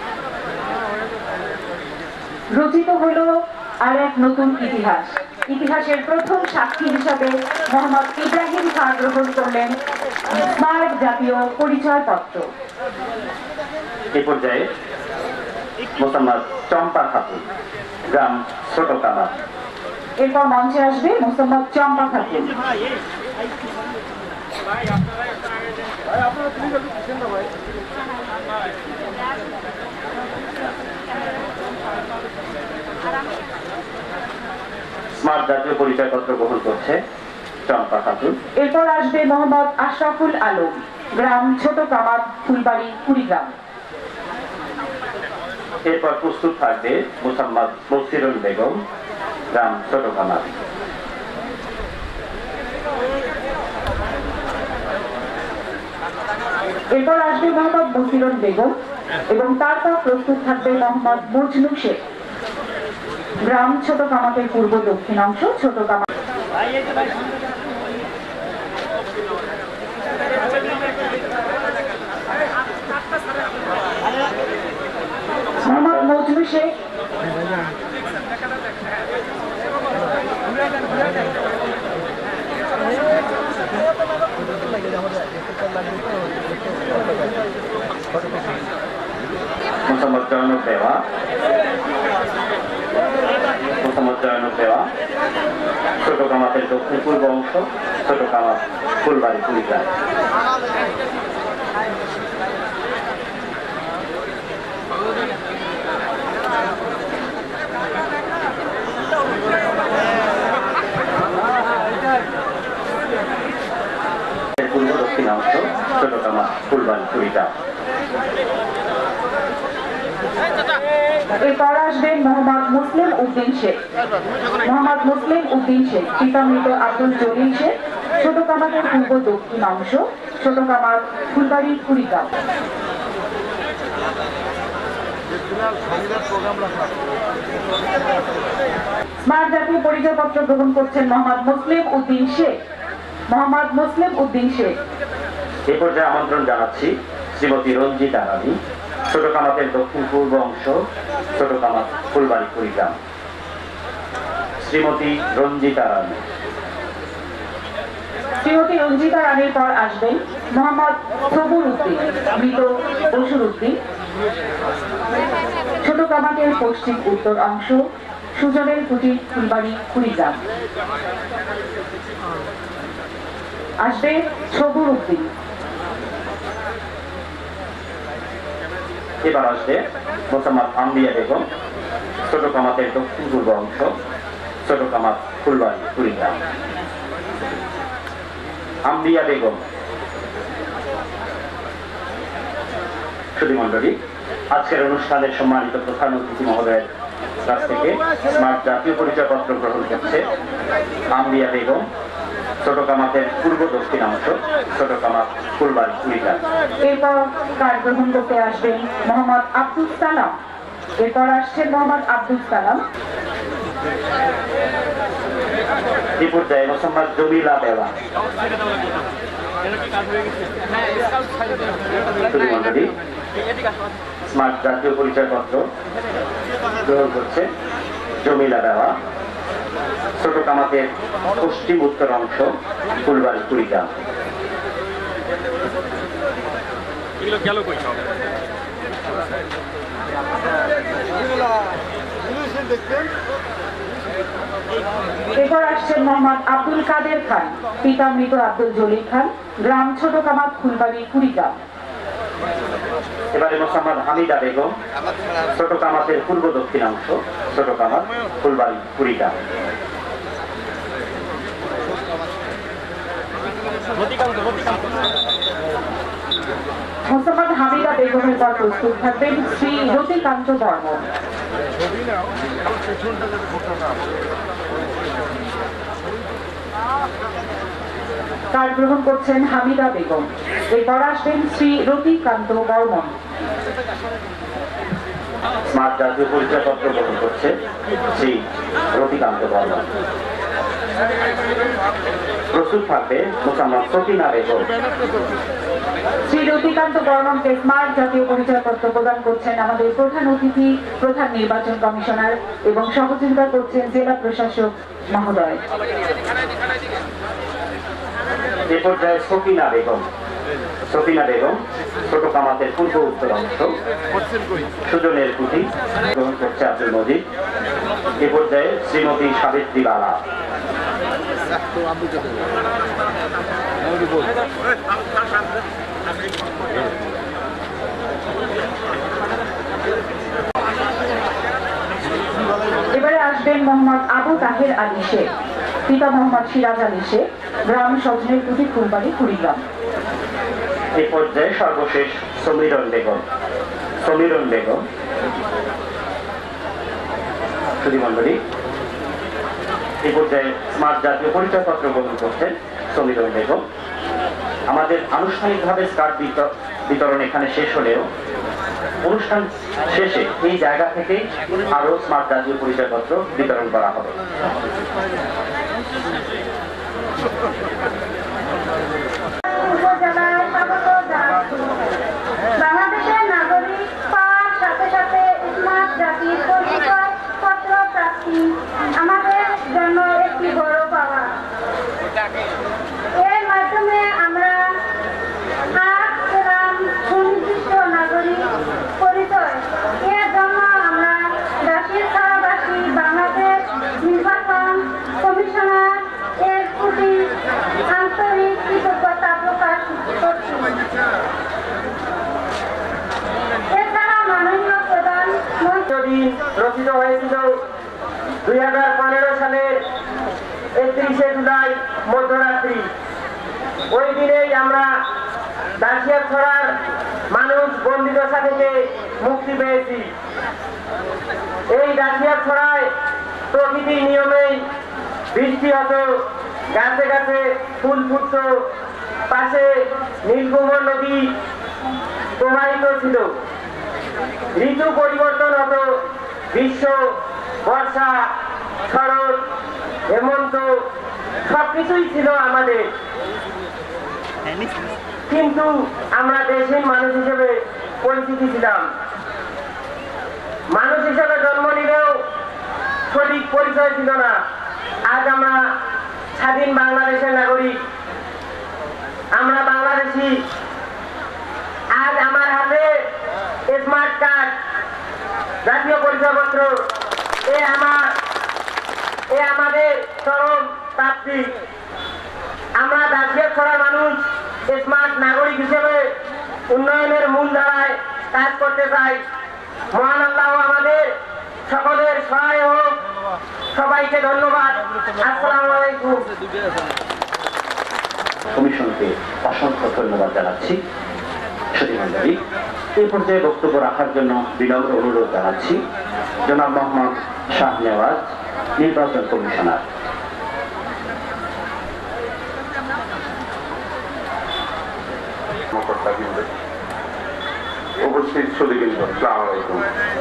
রচিত হল আর এক নতুন ইতিহাস। ইতিহাসের প্রথম সাক্ষী হিসাবে মোহাম্মদ ইব্রাহিম খাঁ গ্রহণ করলেন স্মার্ট জাতীয় পরিচয়পত্র। এই পর্যায়ে মোসাম্মদ চম্পা খাতুন, গ্রাম ছোট কামাল। এরপর মঞ্চে আসবে মোসাম্মদ চম্পা খাতুন। স্মার্ট জাতীয় পরিচয়পত্র গ্রহণ করছে চম্পা খাতুন। এরপর আসবে মোহাম্মদ আশরাফুল আলম, গ্রাম ছোট কামাত, ফুলবাড়ি, কুড়িগ্রাম। এরপর প্রস্তুত থাকবে মোসাম্মদ মসিরুল বেগম, গ্রাম ছোট কামাল। এরপর আসবে মোহাম্মদ মসিরুল বেগম এবং তারপর প্রস্তুত থাকবে মোহাম্মদ মজনু শেখ। গ্রাম ছোট কামাতের পূর্ব দক্ষিণাংশ ছোট কামাত। মোহাম্মদ মজনু শেখ মোসাম্মদ জয়নুল দেওয়া ছোট কামাতের দক্ষিণ পূর্ব অংশ ছোট কামাত ফুলবাড়ি কুড়িগ্রাম। পূর্ব দক্ষিণাংশ ছোট কামাত ফুলবাড়ি কুড়িগ্রাম। এরপর আসবেন মোহাম্মদ মুসলিম উদ্দিন শেখ। মোহাম্মদ মুসলিম উদ্দিন শেখ পিতা মৃত আব্দুল জলিল শেখ, ছোট কামাতের পূর্ব দক্ষিণ অংশ ছোট কামাত ফুলবাড়ি কুড়িগ্রাম। স্মার্ট জাতীয় পরিচয়পত্র গ্রহণ করছেন মোহাম্মদ মুসলিম উদ্দিন শেখ। মোহাম্মদ মুসলিম উদ্দিন শেখ। এই পর্যায়ে আমন্ত্রণ জানাচ্ছি শ্রীমতী রঞ্জিতা রানী, ছোট কামাতের দক্ষিণ পূর্ব অংশ ছোট কামাত ফুলবাড়ি কুড়িগ্রাম। শ্রীমতী রঞ্জিতা রানী। শ্রীমতী রঞ্জিতা রানীর পর আসবেন মোহাম্মদ সবুর উদ্দিন, মৃত বসুর উদ্দিন, ছোট কামাতের পশ্চিম উত্তর অংশ সুজনের কুটির ফুলবাড়ি কুড়িগ্রাম। আসবে সবুর উদ্দিন। এবার আসবে মোসাম্মদ আম্বিয়া বেগম, ছোট কামাতের দক্ষিণ পূর্ব অংশ ছোট কামাত ফুলবাড়ি কুড়িগ্রাম। আম্বিয়া বেগম। সুধীমণ্ডলী, আজকের অনুষ্ঠানের সম্মানিত প্রধান অতিথি মহোদয়ের কাছ থেকে স্মার্ট জাতীয় পরিচয়পত্র গ্রহণ করছে আম্বিয়া বেগম, ছোট কামাতের পূর্ব দক্ষিণাংশ ছোট কামাত ফুলবাড়ি কুড়িগ্রাম। এরপর কার্ড গ্রহণ করতে আসবেন মোহাম্মদ আব্দুল সালাম। এরপর আসছেন মোহাম্মদ আব্দুল সালাম। এই পর্যায়ে মোসাম্মদ জমিলা বেওয়া। সুধীমণ্ডলী, স্মার্ট জাতীয় পরিচয়পত্র গ্রহণ করছে জমিলা বেওয়া, ছোট কামাতের পশ্চিম উত্তর অংশ ফুলবাড়ি কুড়িগ্রাম। এরপর আসছেন মোহাম্মদ আব্দুল কাদের খান, পিতা মৃত আব্দুল জলিল খান, গ্রাম ছোট কামাত ফুলবাড়ি কুড়িগ্রাম। এবারে মোসাম্মদ হামিদা বেগম, ছোট কামাতের পূর্ব দক্ষিণাংশ ছোট কামাত ফুলবাড়ি কুড়িগ্রাম। মোসাম্মদ হামিদা বেগমের পর প্রস্তুত থাকবেন শ্রী রতিকান্ত বর্মন। কার্ড গ্রহণ করছেন হামিদা বেগম। এরপর আসবেন শ্রী রতিকান্ত বর্মন। স্মার্ট জাতীয় পরিচয়পত্র গ্রহণ করছে শ্রী রতিকান্ত বর্মন। প্রস্তুত থাকবে মোসাম্মদ সকিনা বেগম। শ্রী রতিকান্ত বর্মনকে স্মার্ট জাতীয় পরিচয়পত্র প্রদান করছেন আমাদের প্রধান অতিথি, প্রধান নির্বাচন কমিশনার এবং সহযোগিতা করছেন জেলা প্রশাসক মহোদয়। এ পর্যায়ে সকিনা বেগম। সকিনা বেগম, ছোট কামাতের পূর্ব উত্তর অংশ সুজনের কুটি গ্রহণ করছে আব্দুল মজিদ। এ পর্যায়ে শ্রীমতী সাবিত্রী বালা। এবারে আসবেন মোহাম্মদ আবু তাহের আলী শেখ, পিতা মোহাম্মদ সিরাজ আলী শেখ, গ্রাম সজনের কুটি ফুলবাড়ি কুড়িগ্রাম। এই পর্যায়ে সর্বশেষ সমীরণ বেগম। সমীরণ বেগম। সুধীমণ্ডলী, এই পর্যায়ে স্মার্ট জাতীয় পরিচয়পত্র গ্রহণ করছেন সমিরন বেগম। আমাদের আনুষ্ঠানিকভাবে স্কার্ফ বিতরণ এখানে শেষ হলেও অনুষ্ঠান শেষে এই জায়গা থেকে আরো স্মার্ট জাতীয় পরিচয়পত্র বিতরণ করা হবে। বাংলাদেশের নাগরিক পাওয়ার সাথে সাথে স্মার্ট জাতির পরিচয়পত্র প্রাপ্তি আমাদের জন্য একটি বড় পাওয়া। এর মাধ্যমে আমরা আজ পেলাম সুনির্দিষ্ট নাগরিক পরিচয়। এর জন্য আমরা দাসিয়াছড়াবাসী বাংলাদেশ নির্বাচন কমিশনার এর প্রতি আন্তরিক কৃতজ্ঞতা প্রকাশ করছি। এছাড়া মাননীয় প্রধানমন্ত্রী রচিত হয়েছিল 2015 সালের 31শে জুলাই মধ্যরাত্রি। ওই দিনেই আমরা দাসিয়াছড়ার মানুষ বন্দিদশা থেকে মুক্তি পেয়েছি। এই দাসিয়াছড়ায় প্রকৃতির নিয়মেই বৃষ্টি হতো, গাছে গাছে ফুল ফুটত, পাশে নীলকুমার নদী প্রবাহিত ছিল। ঋতু পরিবর্তন হতো, গ্রীষ্ম, বর্ষা, শরৎ, হেমন্ত সবকিছুই ছিল আমাদের। কিন্তু আমরা দেশের মানুষ হিসেবে পরিচিতি ছিলাম। মানুষ হিসেবে জন্ম নিলেও সঠিক পরিচয় ছিল না। আজ আমরা স্বাধীন বাংলাদেশের নাগরিক, আমরা বাংলাদেশি। আজ আমার হাতে স্মার্ট কার্ড, জাতীয় পরিচয়পত্র, আমাদের চরম প্রাপ্তি। আমরা দাসিয়াছড়ার মানুষ স্মার্ট নাগরিক হিসেবে উন্নয়নের মূল ধারায় কাজ করতে চাই। মহান আল্লাহ আমাদের সকলের সহায় হোক। সবাইকে ধন্যবাদ। আসসালামু আলাইকুম। কমিশনকে অসংখ্য ধন্যবাদ জানাচ্ছি। সুধীমণ্ডলী, এই পর্যায়ে বক্তব্য রাখার জন্য বিনম্র অনুরোধ জানাচ্ছি জনাব মোহাম্মদ শাহনেওয়াজ, নির্বাচন কমিশনার। উপস্থিত সুধীবৃন্দ, আসসালামু আলাইকুম।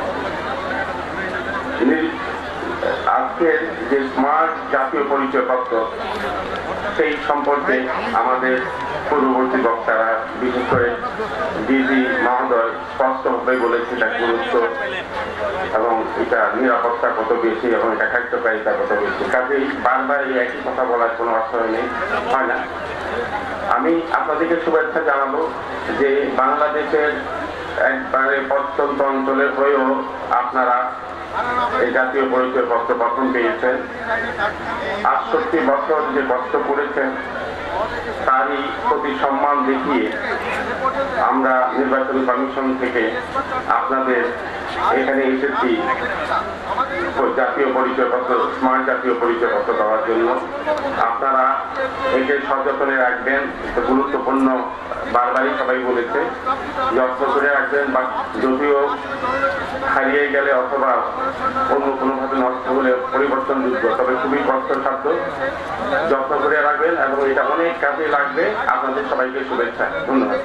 আজকের যে স্মার্ট জাতীয় পরিচয়পত্র, সেই সম্পর্কে আমাদের পূর্ববর্তী বক্তারা, বিশেষ করে ডিজি মহোদয় স্পষ্টভাবে বলেছে এটা গুরুত্ব এবং এটা নিরাপত্তা কত বেশি এবং এটা কার্যকারিতা কত বেশি। কাজেই বারবার এই একই কথা বলার কোনো আশ্রয় নেই, হয় না। আমি আপনাদেরকে শুভেচ্ছা জানাবো যে বাংলাদেশের একবারে প্রত্যন্ত অঞ্চলের হয়েও আপনারা এই জাতীয় পরিচয়পত্র প্রথম পেয়েছেন। 68 বছর যে কষ্ট করেছেন তারই প্রতি সম্মান দেখিয়ে আমরা নির্বাচনী কমিশন থেকে আপনাদের এখানে এসেছি জাতীয় পরিচয়পত্র, স্মার্ট জাতীয় পরিচয়পত্র দেওয়ার জন্য। আপনারা একে সযত্নে রাখবেন, এটা গুরুত্বপূর্ণ। বারবারই সবাই বলেছে যত্ন করে রাখবেন, বা যদিও হারিয়ে গেলে অথবা অন্য কোনোভাবে নষ্ট হলে পরিবর্তনযোগ্য, তবে খুবই কষ্টসাধ্য। যত্ন করে রাখবেন এবং এটা অনেক কাজে লাগবে। আপনাদের সবাইকে শুভেচ্ছা, ধন্যবাদ।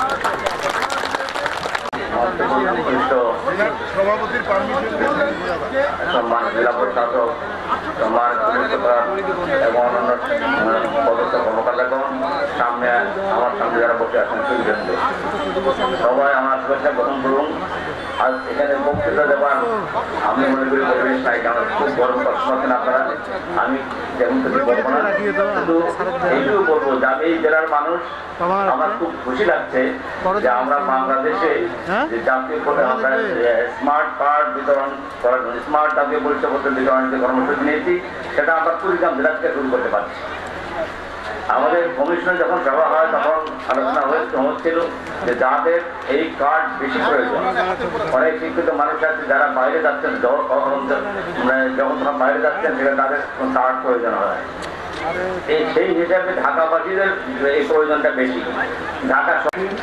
সম্মান জেলা প্রশাসক, সম্মান এবং অন্যান্য পদস্থ কর্মকর্তাগণ, সামনে আমার সামনে যারা বসে আছেন সুবিধেন্দ্র, সবাই আমার শুভেচ্ছা গ্রহণ করুন। আজ এখানে বক্তৃতা দেওয়ার আমি মনে করি পরিবেশ নাই, কারণ খুব গরম কষ্ট পাচ্ছেন আপনারা। আমি যেমন কিছু বলবো না, কিন্তু এইটুকু বলবো যে আমি এই জেলার মানুষ, আমার খুব খুশি লাগছে যে আমরা বাংলাদেশে যে জাতীয় স্মার্ট কার্ড বিতরণ করার জন্য, স্মার্ট জাতীয় পরিচয়পত্র বিতরণের যে কর্মসূচি নিয়েছি, সেটা আমরা কুড়িগ্রাম জেলা থেকে শুরু করতে পারছি। আমাদের কমিশনে যখন সভা হয় তখন আলোচনা হচ্ছিল যে যাদের এই কার্ড বেশি প্রয়োজন, অনেক শিক্ষিত মানুষ আছে যারা বাইরে যাচ্ছেন, যখন তারা বাইরে যাচ্ছেন সেখানে তাদের কার্ড প্রয়োজন হয়। সেই হিসাবে ঢাকাবাসীদের এই প্রয়োজনটা বেশি। ঢাকা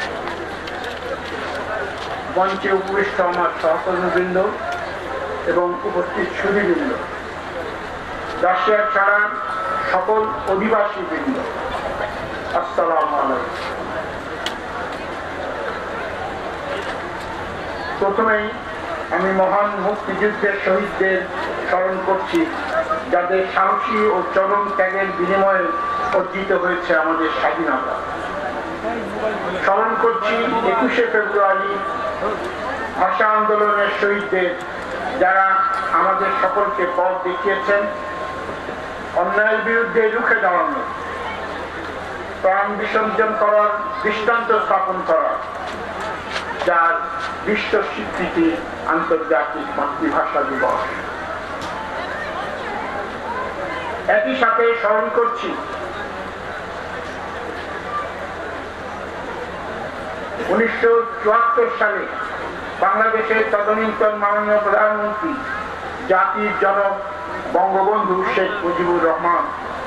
মঞ্চে উপবিষ্ট আমার সহকর্মীবৃন্দ এবং উপস্থিত সুধীবৃন্দ, দাসিয়াছড়ার সকল অধিবাসী বৃন্দ, আসসালামু আলাইকুম। প্রথমেই আমি মহান মুক্তিযুদ্ধের শহীদদের স্মরণ করছি, যাদের সাহসী ও চরম ত্যাগের বিনিময়ে অর্জিত হয়েছে আমাদের স্বাধীনতা। স্মরণ করছি 21শে ফেব্রুয়ারি ভাষা আন্দোলনের শহীদদের, যারা আমাদের সকলকে পথ দেখিয়েছেন অন্যায়ের বিরুদ্ধে রুখে দাঁড়ানো, প্রাণ বিসর্জন করার দৃষ্টান্ত স্থাপন করা, যার বিশ্ব স্বীকৃতি আন্তর্জাতিক মাতৃভাষা দিবস। একই সাথে স্মরণ করছি 1974 সালে বাংলাদেশের তদানীন্তন মাননীয় প্রধানমন্ত্রী জাতির জনক বঙ্গবন্ধু শেখ মুজিবুর রহমান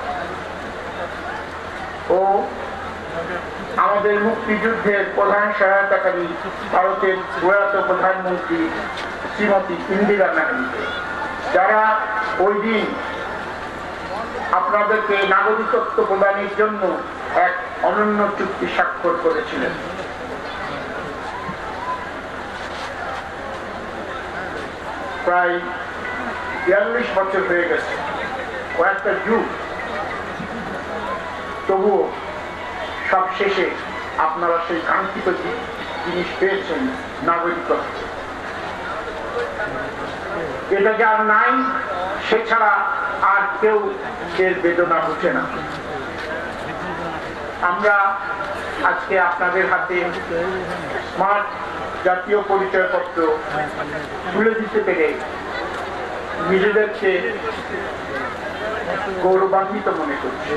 ও আমাদের মুক্তিযুদ্ধের প্রধান সহায়তাকারী ভারতের প্রয়াত প্রধানমন্ত্রী শ্রীমতী ইন্দিরা গান্ধীকে, যারা ওই দিন আপনাদেরকে নাগরিকত্ব প্রদানের জন্য এক অনন্য চুক্তি স্বাক্ষর করেছিলেন। প্রায় 42 বছর হয়ে গেছে, কয়েকটা যুগ, তবুও সব শেষে আপনারা সেই কাঙ্ক্ষিত জিনিস পেয়েছেন, নাগরিকত্ব। এটা যার নাই, সে ছাড়া আর কেউ এর বেদনা বুঝে না। আমরা আজকে আপনাদের হাতে স্মার্ট জাতীয় পরিচয়পত্র তুলে দিতে পেরে নিজেদেরকে গৌরবান্বিত মনে করছি।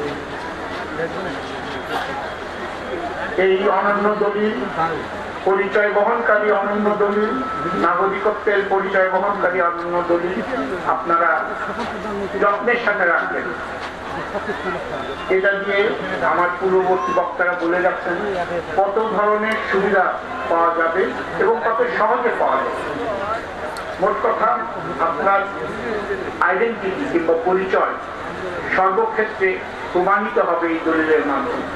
এই অনন্য দলিল, পরিচয় বহনকারী অনন্য দলিল, নাগরিকত্বের পরিচয় বহনকারী অনন্য দলিল আপনারা যত্নের সাথে রাখবেন। এটা দিয়ে আমার পূর্ববর্তী বক্তারা বলে যাচ্ছেন কত ধরনের সুবিধা পাওয়া যাবে এবং কত সহজে পাওয়া যাবে। মোট কথা, আপনার আইডেন্টিটি কিংবা পরিচয় সর্বক্ষেত্রে প্রমাণিত হবে এই দলিলের মাধ্যমে।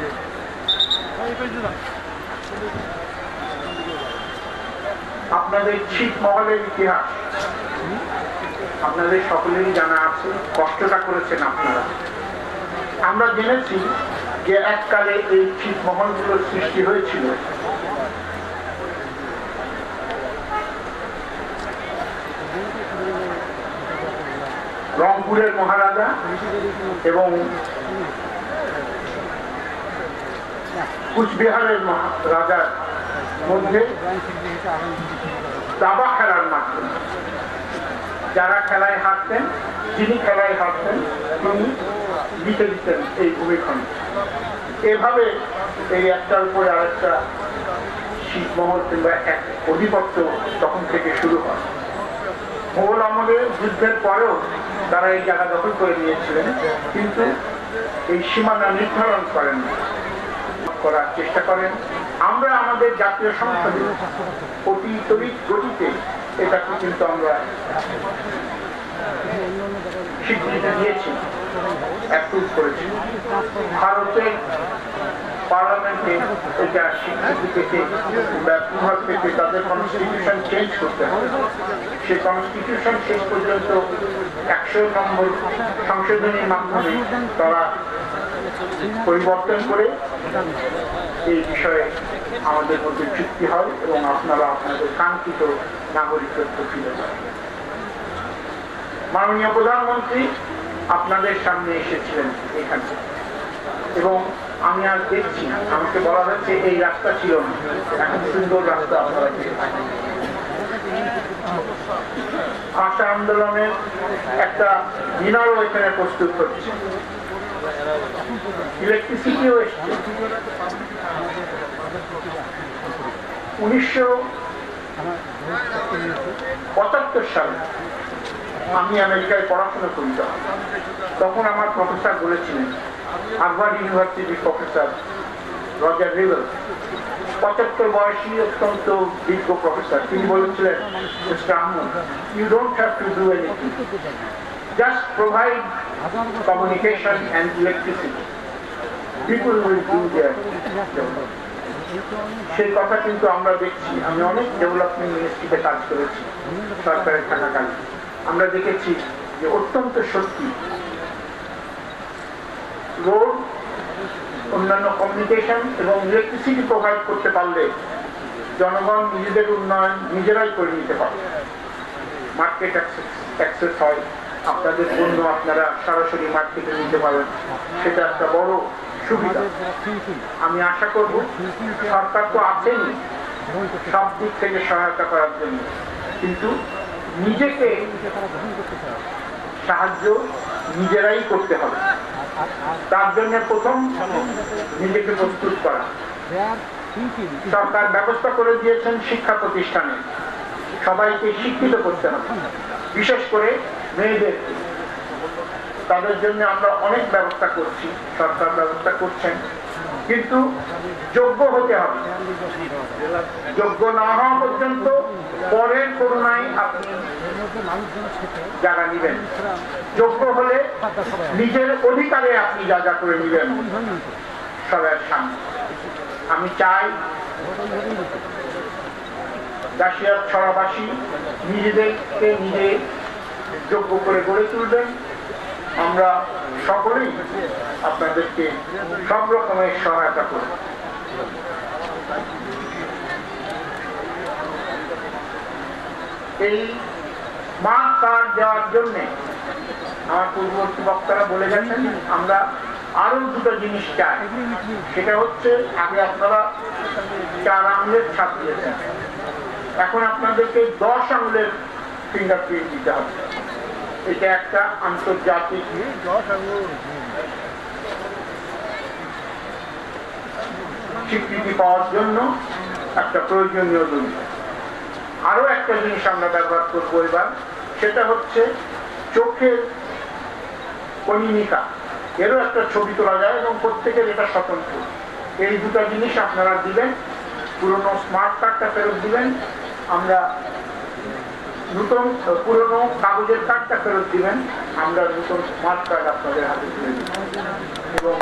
আপনাদের ছিটমহলের ইতিহাস আপনাদের সকলেরই জানা আছে, কষ্টটা করেছেন আপনারা। আমরা জেনেছি যে এককালে এই ছিটমহলগুলোর সৃষ্টি হয়েছিল রংপুরের মহারাজা এবং কুচবিহারের রাজার মধ্যে দাবা খেলার মাধ্যমে। যারা খেলায় হারতেন, যিনি খেলায় হারতেন, তিনি জিতে দিতেন এই ভূমিখণ্ড। এভাবে এই একটার উপরে আরেকটা ছিটমহল কিংবা এক অধিপত্য তখন থেকে শুরু হয়। মোগল আমলে যুদ্ধের পরেও তারা এই জায়গা দখল করে নিয়েছিলেন, কিন্তু এই সীমানা নির্ধারণ করেন, করার চেষ্টা করেন। আমরা আমাদের জাতীয় সংসদে অতি তড়িৎ গতিতে এটাকে কিন্তু আমরা স্বীকৃতি দিয়েছি, অ্যাপ্রুভ করেছি। ভারতের পার্লামেন্টে এটা স্বীকৃতি পেতে ব্যবহার পেতে তাদের কনস্টিটিউশন চেঞ্জ করতে হবে। সেই কনস্টিটিউশন শেষ পর্যন্ত 100 নম্বর সংশোধনীর মাধ্যমে তারা পরিবর্তন করে এই বিষয়ে আমাদের মধ্যে চুক্তি হয় এবং আপনারা আপনাদের কাঙ্ক্ষিত নাগরিকত্ব ফিরে পান। মাননীয় প্রধানমন্ত্রী আপনাদের সামনে এসেছিলেন এখানে, এবং আমি আজ দেখছি, আমাকে বলা হচ্ছে এই রাস্তা ছিল না, এখন সুন্দর রাস্তা আপনারা পেয়ে থাকেন। ভাষা আন্দোলনের একটা মিনারও এখানে প্রস্তুত হচ্ছে, ইলেকট্রিসিটিও এসছে। 1975 সালে আমি আমেরিকায় পড়াশোনা করি, তখন আমার প্রফেসর বলেছিলেন, হার্ভার্ড ইউনিভার্সিটির প্রফেসর রজার রিভেল, 75 বয়সী অত্যন্ত বিজ্ঞ প্রফেসর, তিনি বলেছিলেন, mister Ahmad, you don't have to do anything, just provide communication and electricity. people will do their development. সেই কথা কিন্তু আমরা দেখছি। আমি অনেক ডেভেলপমেন্ট মিনিস্ট্রিতে কাজ করেছি সরকারের থাকাকালীন। আমরা দেখেছি যে অত্যন্ত সত্যি রোড, অন্যান্য কমিউনিকেশন এবং ইলেকট্রিসিটি প্রোভাইড করতে পারলে জনগণ নিজেদের উন্নয়ন নিজেরাই করে নিতে পারবে। মার্কেট অ্যাক্সেস হয়, আপনাদের পণ্য আপনারা সরাসরি মার্কেটে নিতে পারেন, সেটা একটা বড় সুবিধা। আমি আশা করব সরকার তো আছেনই সব দিক থেকে সহায়তা করার জন্য, কিন্তু নিজেকে সাহায্য নিজেরাই করতে হবে। তার জন্য প্রথম নিজেকে প্রস্তুত করা। সরকার ব্যবস্থা করে দিয়েছেন শিক্ষা প্রতিষ্ঠানে সবাইকে শিক্ষিত করতে হবে, বিশেষ করে মেয়েদেরকে। তাদের জন্য আমরা অনেক ব্যবস্থা করছি, সরকার ব্যবস্থা করছেন, কিন্তু যোগ্য হতে হবে। যোগ্য না হওয়া পর্যন্ত পরের করুণায় আপনি জায়গা নিবেন। যোগ্য হলে নিজের অধিকারে আপনি জায়গা করে নিবেন সবার সামনে। আমি চাই গাশিয়াছড়াবাসী নিজেদেরকে নিজে যোগ্য করে গড়ে তুলবেন। আমরা সকলেই আপনাদেরকে সব রকমের সহায়তা করব। এই স্মার্ট কার্ড দেওয়ার জন্য আমার পূর্ববর্তী বক্তারা বলে গেছেন, আমরা আরো দুটো জিনিস চাই। সেটা হচ্ছে, আগে আপনারা 4 আঙুলের ছাপ দিয়েছেন, এখন আপনাদেরকে 10 আঙুলের ফিঙ্গারপ্রিন্ট দিতে হবে। এটা একটা আন্তর্জাতিক স্বীকৃতি পাওয়ার জন্য একটা প্রয়োজনীয় জিনিস। আরো একটা জিনিস আমরা ব্যবহার করবো এবার, সেটা হচ্ছে চোখের কনিনিকা, এরও একটা ছবি তোলা যায় এবং প্রত্যেকের এটা স্বতন্ত্র। এই দুটো জিনিস আপনারা দিবেন, পুরনো স্মার্ট কার্ডটা ফেরত দিবেন, আমরা নতুন পুরনো কাগজের কার্ডটা ফেরত দিবেন, আমরা নতুন স্মার্ট কার্ড আপনাদের হাতে তুলে দিব। এবং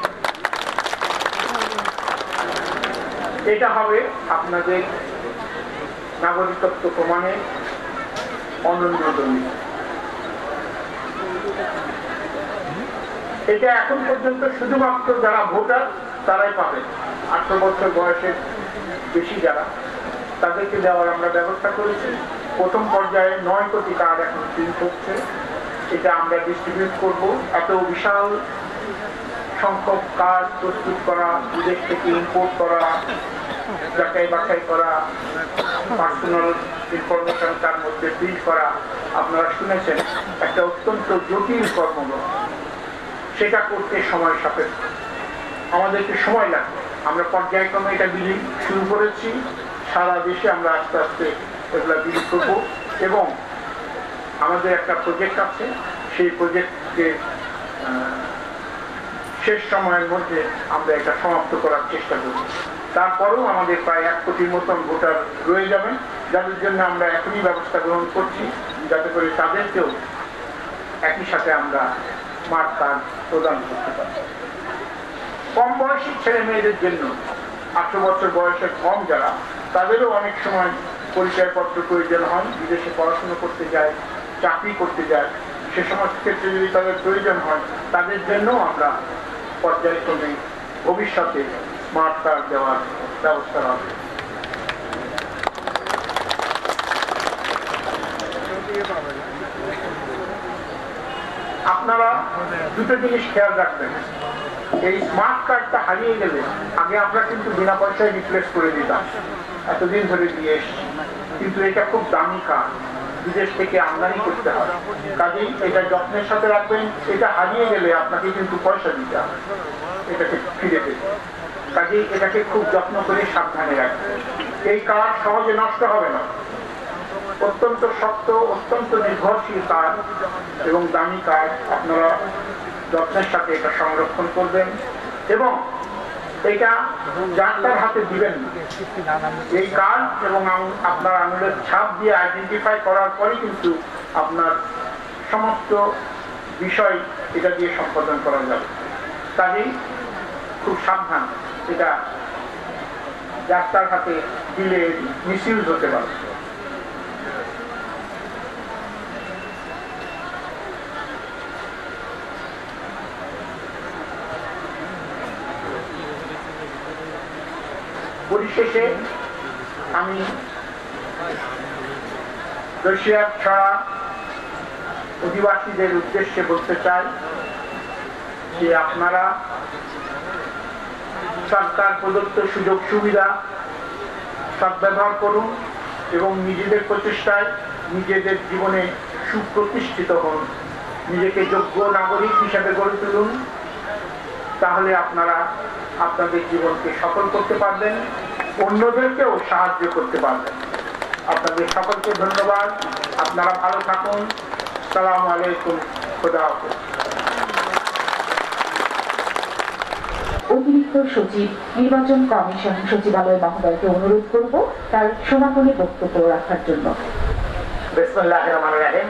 এটা হবে আপনাদের নাগরিকত্ব প্রমাণের অনন্য দলিল। এটা এখন পর্যন্ত শুধুমাত্র যারা ভোটার তারাই পাবে। 18 বছর বয়সের বেশি যারা, তাদেরকে দেওয়ার আমরা ব্যবস্থা করেছি। প্রথম পর্যায়ে 9 কোটি কার্ড এখন প্রিন্ট হচ্ছে, এটা আমরা ডিস্ট্রিবিউট করব। এত বিশাল সংখ্যক কার্ড প্রস্তুত করা, বিদেশ থেকে ইম্পোর্ট করা, যাচাই বাছাই করা, পার্সোনাল ইনফরমেশন তার মধ্যে প্রিন্ট করা, আপনারা শুনেছেন একটা অত্যন্ত জটিল কর্মগুলো। সেটা করতে সময় সাপেক্ষ, আমাদেরকে সময় লাগবে। আমরা পর্যায়ক্রমে এটা বিলি শুরু করেছি, সারা দেশে আমরা আস্তে আস্তে এগুলা বিলি করব। এবং আমাদের একটা প্রজেক্ট আছে, সেই প্রজেক্টকে শেষ সময়ের মধ্যে আমরা এটা সমাপ্ত করার চেষ্টা করব। তারপরেও আমাদের প্রায় 1 কোটির মতন ভোটার রয়ে যাবেন, যাদের জন্য আমরা এখনই ব্যবস্থা গ্রহণ করছি, যাতে করে তাদেরকেও একই সাথে আমরা স্মার্ট কার্ড প্রদান করতে পারি। কম বয়সী ছেলে মেয়েদের জন্য, 18 বছর বয়সের কম যারা, তাদেরও অনেক সময় পরিচয়পত্র প্রয়োজন হয়, বিদেশে পড়াশোনা করতে যায়, চাকরি করতে যায়, সে সমস্ত ক্ষেত্রে যদি তাদের প্রয়োজন হয়, তাদের জন্য আমরা পর্যায়ক্রমে ভবিষ্যতে স্মার্ট কার্ড দেওয়ার ব্যবস্থা হবে। আপনারা দুটো জিনিস খেয়াল রাখবেন। এই স্মার্ট কার্ডটা হারিয়ে গেলে, আগে আমরা কিন্তু বিনা পয়সায় রিপ্লেস করে দিতাম, এতদিন ধরে দিয়ে এসছি, কিন্তু এটা খুব দামি কার্ড, বিদেশ থেকে আমদানি করতে হয়। কাজেই এটা যত্নের সাথে রাখবেন। এটা হারিয়ে গেলে আপনাকে কিন্তু পয়সা দিতে হবে এটাকে ফিরে পেতে। কাজেই এটাকে খুব যত্ন করে সাবধানে রাখবেন। এই কার্ড সহজে নষ্ট হবে না, অত্যন্ত শক্ত, অত্যন্ত নির্ভরশীল কার্ড এবং দামি কার্ড। আপনারা যত্নের সাথে এটা সংরক্ষণ করবেন এবং এটা যার তার হাতে দিবেন না। এই কার্ড এবং আপনার আঙুলের ছাপ দিয়ে আইডেন্টিফাই করার পরে কিন্তু আপনার সমস্ত বিষয় এটা দিয়ে সম্পাদন করা যাবে। কাজেই খুব সাবধান, এটা ডাক্তার হাতে দিলে মিসইউজ হতে পারে। পরিশেষে আমি রশিয়ার ছাড়া অধিবাসীদের উদ্দেশ্যে বলতে চাই যে আপনারা সরকার প্রদত্ত সুযোগ সুবিধা সদ্ব্যবহার করুন এবং নিজেদের প্রচেষ্টায় নিজেদের জীবনে সুপ্রতিষ্ঠিত হন, নিজেকে যোগ্য নাগরিক হিসেবে গড়ে তুলুন। তাহলে আপনারা আপনাদের জীবনকে সফল করতে পারবেন, অন্যদেরকেও সাহায্য করতে পারবেন। আপনাদের সকলকে ধন্যবাদ। আপনারা ভালো থাকুন। আসসালামু আলাইকুম। খোদা হাফেজ। অতিরিক্ত সচিব নির্বাচন কমিশন সচিবালয় মহোদয়কে অনুরোধ করব তার সমাপনী বক্তব্য রাখার জন্য। বিসমিল্লাহির রহমানির রহিম।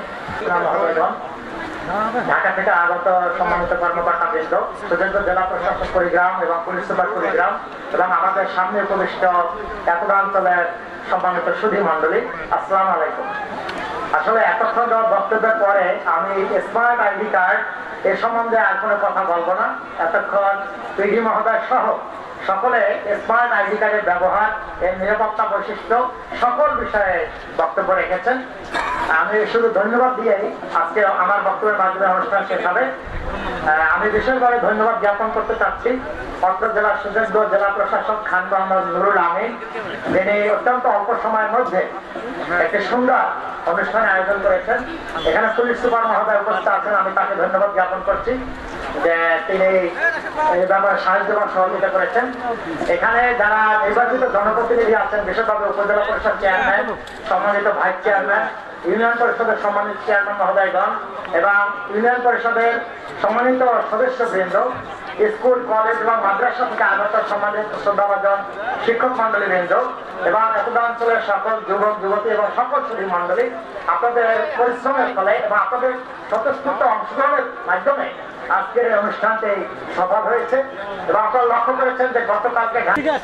ঢাকা থেকে আগত সম্মানিত কর্মকর্তাবৃন্দ, সুযোগ্য জেলা প্রশাসক কুড়িগ্রাম এবং পুলিশ সুপার কুড়িগ্রাম এবং আমাদের সামনে উপবিষ্ট একদা অঞ্চলের সম্মানিত সুধী মন্ডলী, আসসালামু আলাইকুম। আসলে এতক্ষণ বক্তব্যের পরে আমি স্মার্ট আইডি কার্ড এ সম্বন্ধে আর কোনো কথা বলবো না। এতক্ষণ পিডি মহোদয় সহ সকলে স্মার্ট আইডি কার্ডের ব্যবহার, এর নিরাপত্তা বৈশিষ্ট্য সকল বিষয়ে বক্তব্য রেখেছেন। আমি শুধু ধন্যবাদ দিয়েই আজকে আমার বক্তব্যের মাধ্যমে অনুষ্ঠান শেষ হবে। আমি বিশেষভাবে ধন্যবাদ জ্ঞাপন করতে চাচ্ছি অত্র জেলার সুযোগ্য জেলা প্রশাসক খান মোহাম্মদ নুরুল আমিন, যিনি অত্যন্ত অল্প সময়ের মধ্যে একটি সুন্দর অনুষ্ঠানে আয়োজন করেছেন। এখানে পুলিশ সুপার মহোদয় উপস্থিত আছেন, আমি তাকে ধন্যবাদ জ্ঞাপন করছি যে তিনি এই ব্যাপারে সাহায্য এবং সহযোগিতা করেছেন। এখানে যারা নির্বাচিত জনপ্রতিনিধি আছেন, বিশেষভাবে উপজেলা পরিষদ চেয়ারম্যান, সম্মানিত ভাইস চেয়ারম্যান, ইউনিয়ন পরিষদের সম্মানিত চেয়ারম্যান মহোদয়গণ এবং ইউনিয়ন পরিষদের সম্মানিত সদস্যবৃন্দ, স্কুল, কলেজ এবং মাদ্রাসা থেকে আগত সম্মানিত শ্রদ্ধাভাজন শিক্ষক মন্ডলী বৃন্দ এবং একদা অঞ্চলের সকল যুবক যুবতী এবং সকল সুধী মন্ডলী, আপনাদের পরিশ্রমের ফলে এবং আপনাদের স্বতঃস্ফূর্ত অংশগ্রহণের মাধ্যমে আজকের এই অনুষ্ঠানটি সফল হয়েছে এবং আপনারা লক্ষ্য করেছেন যে গতকালকে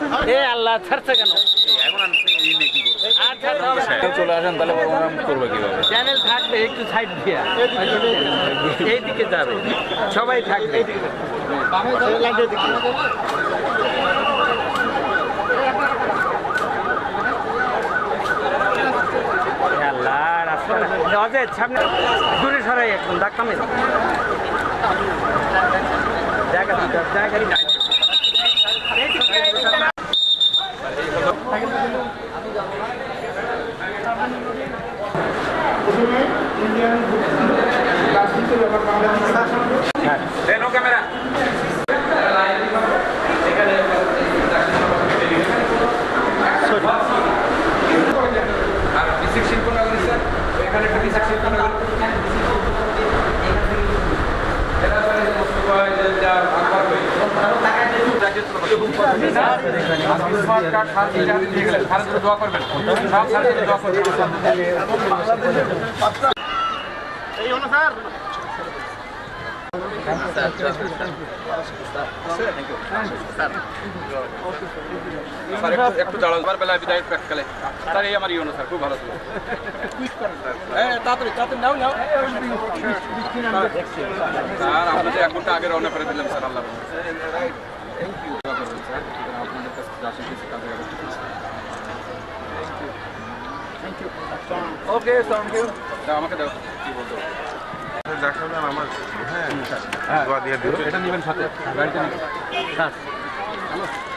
চলে আসেন, তাহলে করবো কিভাবে? চ্যানেল থাকবে একটু সাইড দিয়ে এইদিকে যাবে, সবাই থাকবে। অজয় সামনে দূরে সরাই, একদম ধাক্কা মেরে জায়গা ক্যামেরা আর ডিসেকশন কোন লাগবে স্যার? এখানে একটা ডিসেকশন কোন লাগবে? এটা স্যার এই মুস্তফা যা আকবার ভাই স্মার্ট কার্ড সার দিয়ে দিয়ে গেলেন, সারা জন্য দোয়া করবেন, সব সারা জন্য দোয়া করবেন। এই হলো স্যার। একটু দাঁড়ান, বেলায় বিদায় প্র্যাকটিক্যালে স্যার। এই আমার ইউনো স্যার, খুব ভালো ছিল। তাড়াতাড়ি নাও স্যার, আপনি তো 1 ঘন্টা আগে রওনা করে দিলাম স্যার। আল্লাহ আপনাদের কাছে যা শিখেছি কাজে ওকে, থ্যাংক ইউ। আমাকে দাও, কি বলতো দেখাবেন আমার? হ্যাঁ, দোয়া দিয়ে দিও। এটা নেবেন সাথে, গাড়িতে নেবেন।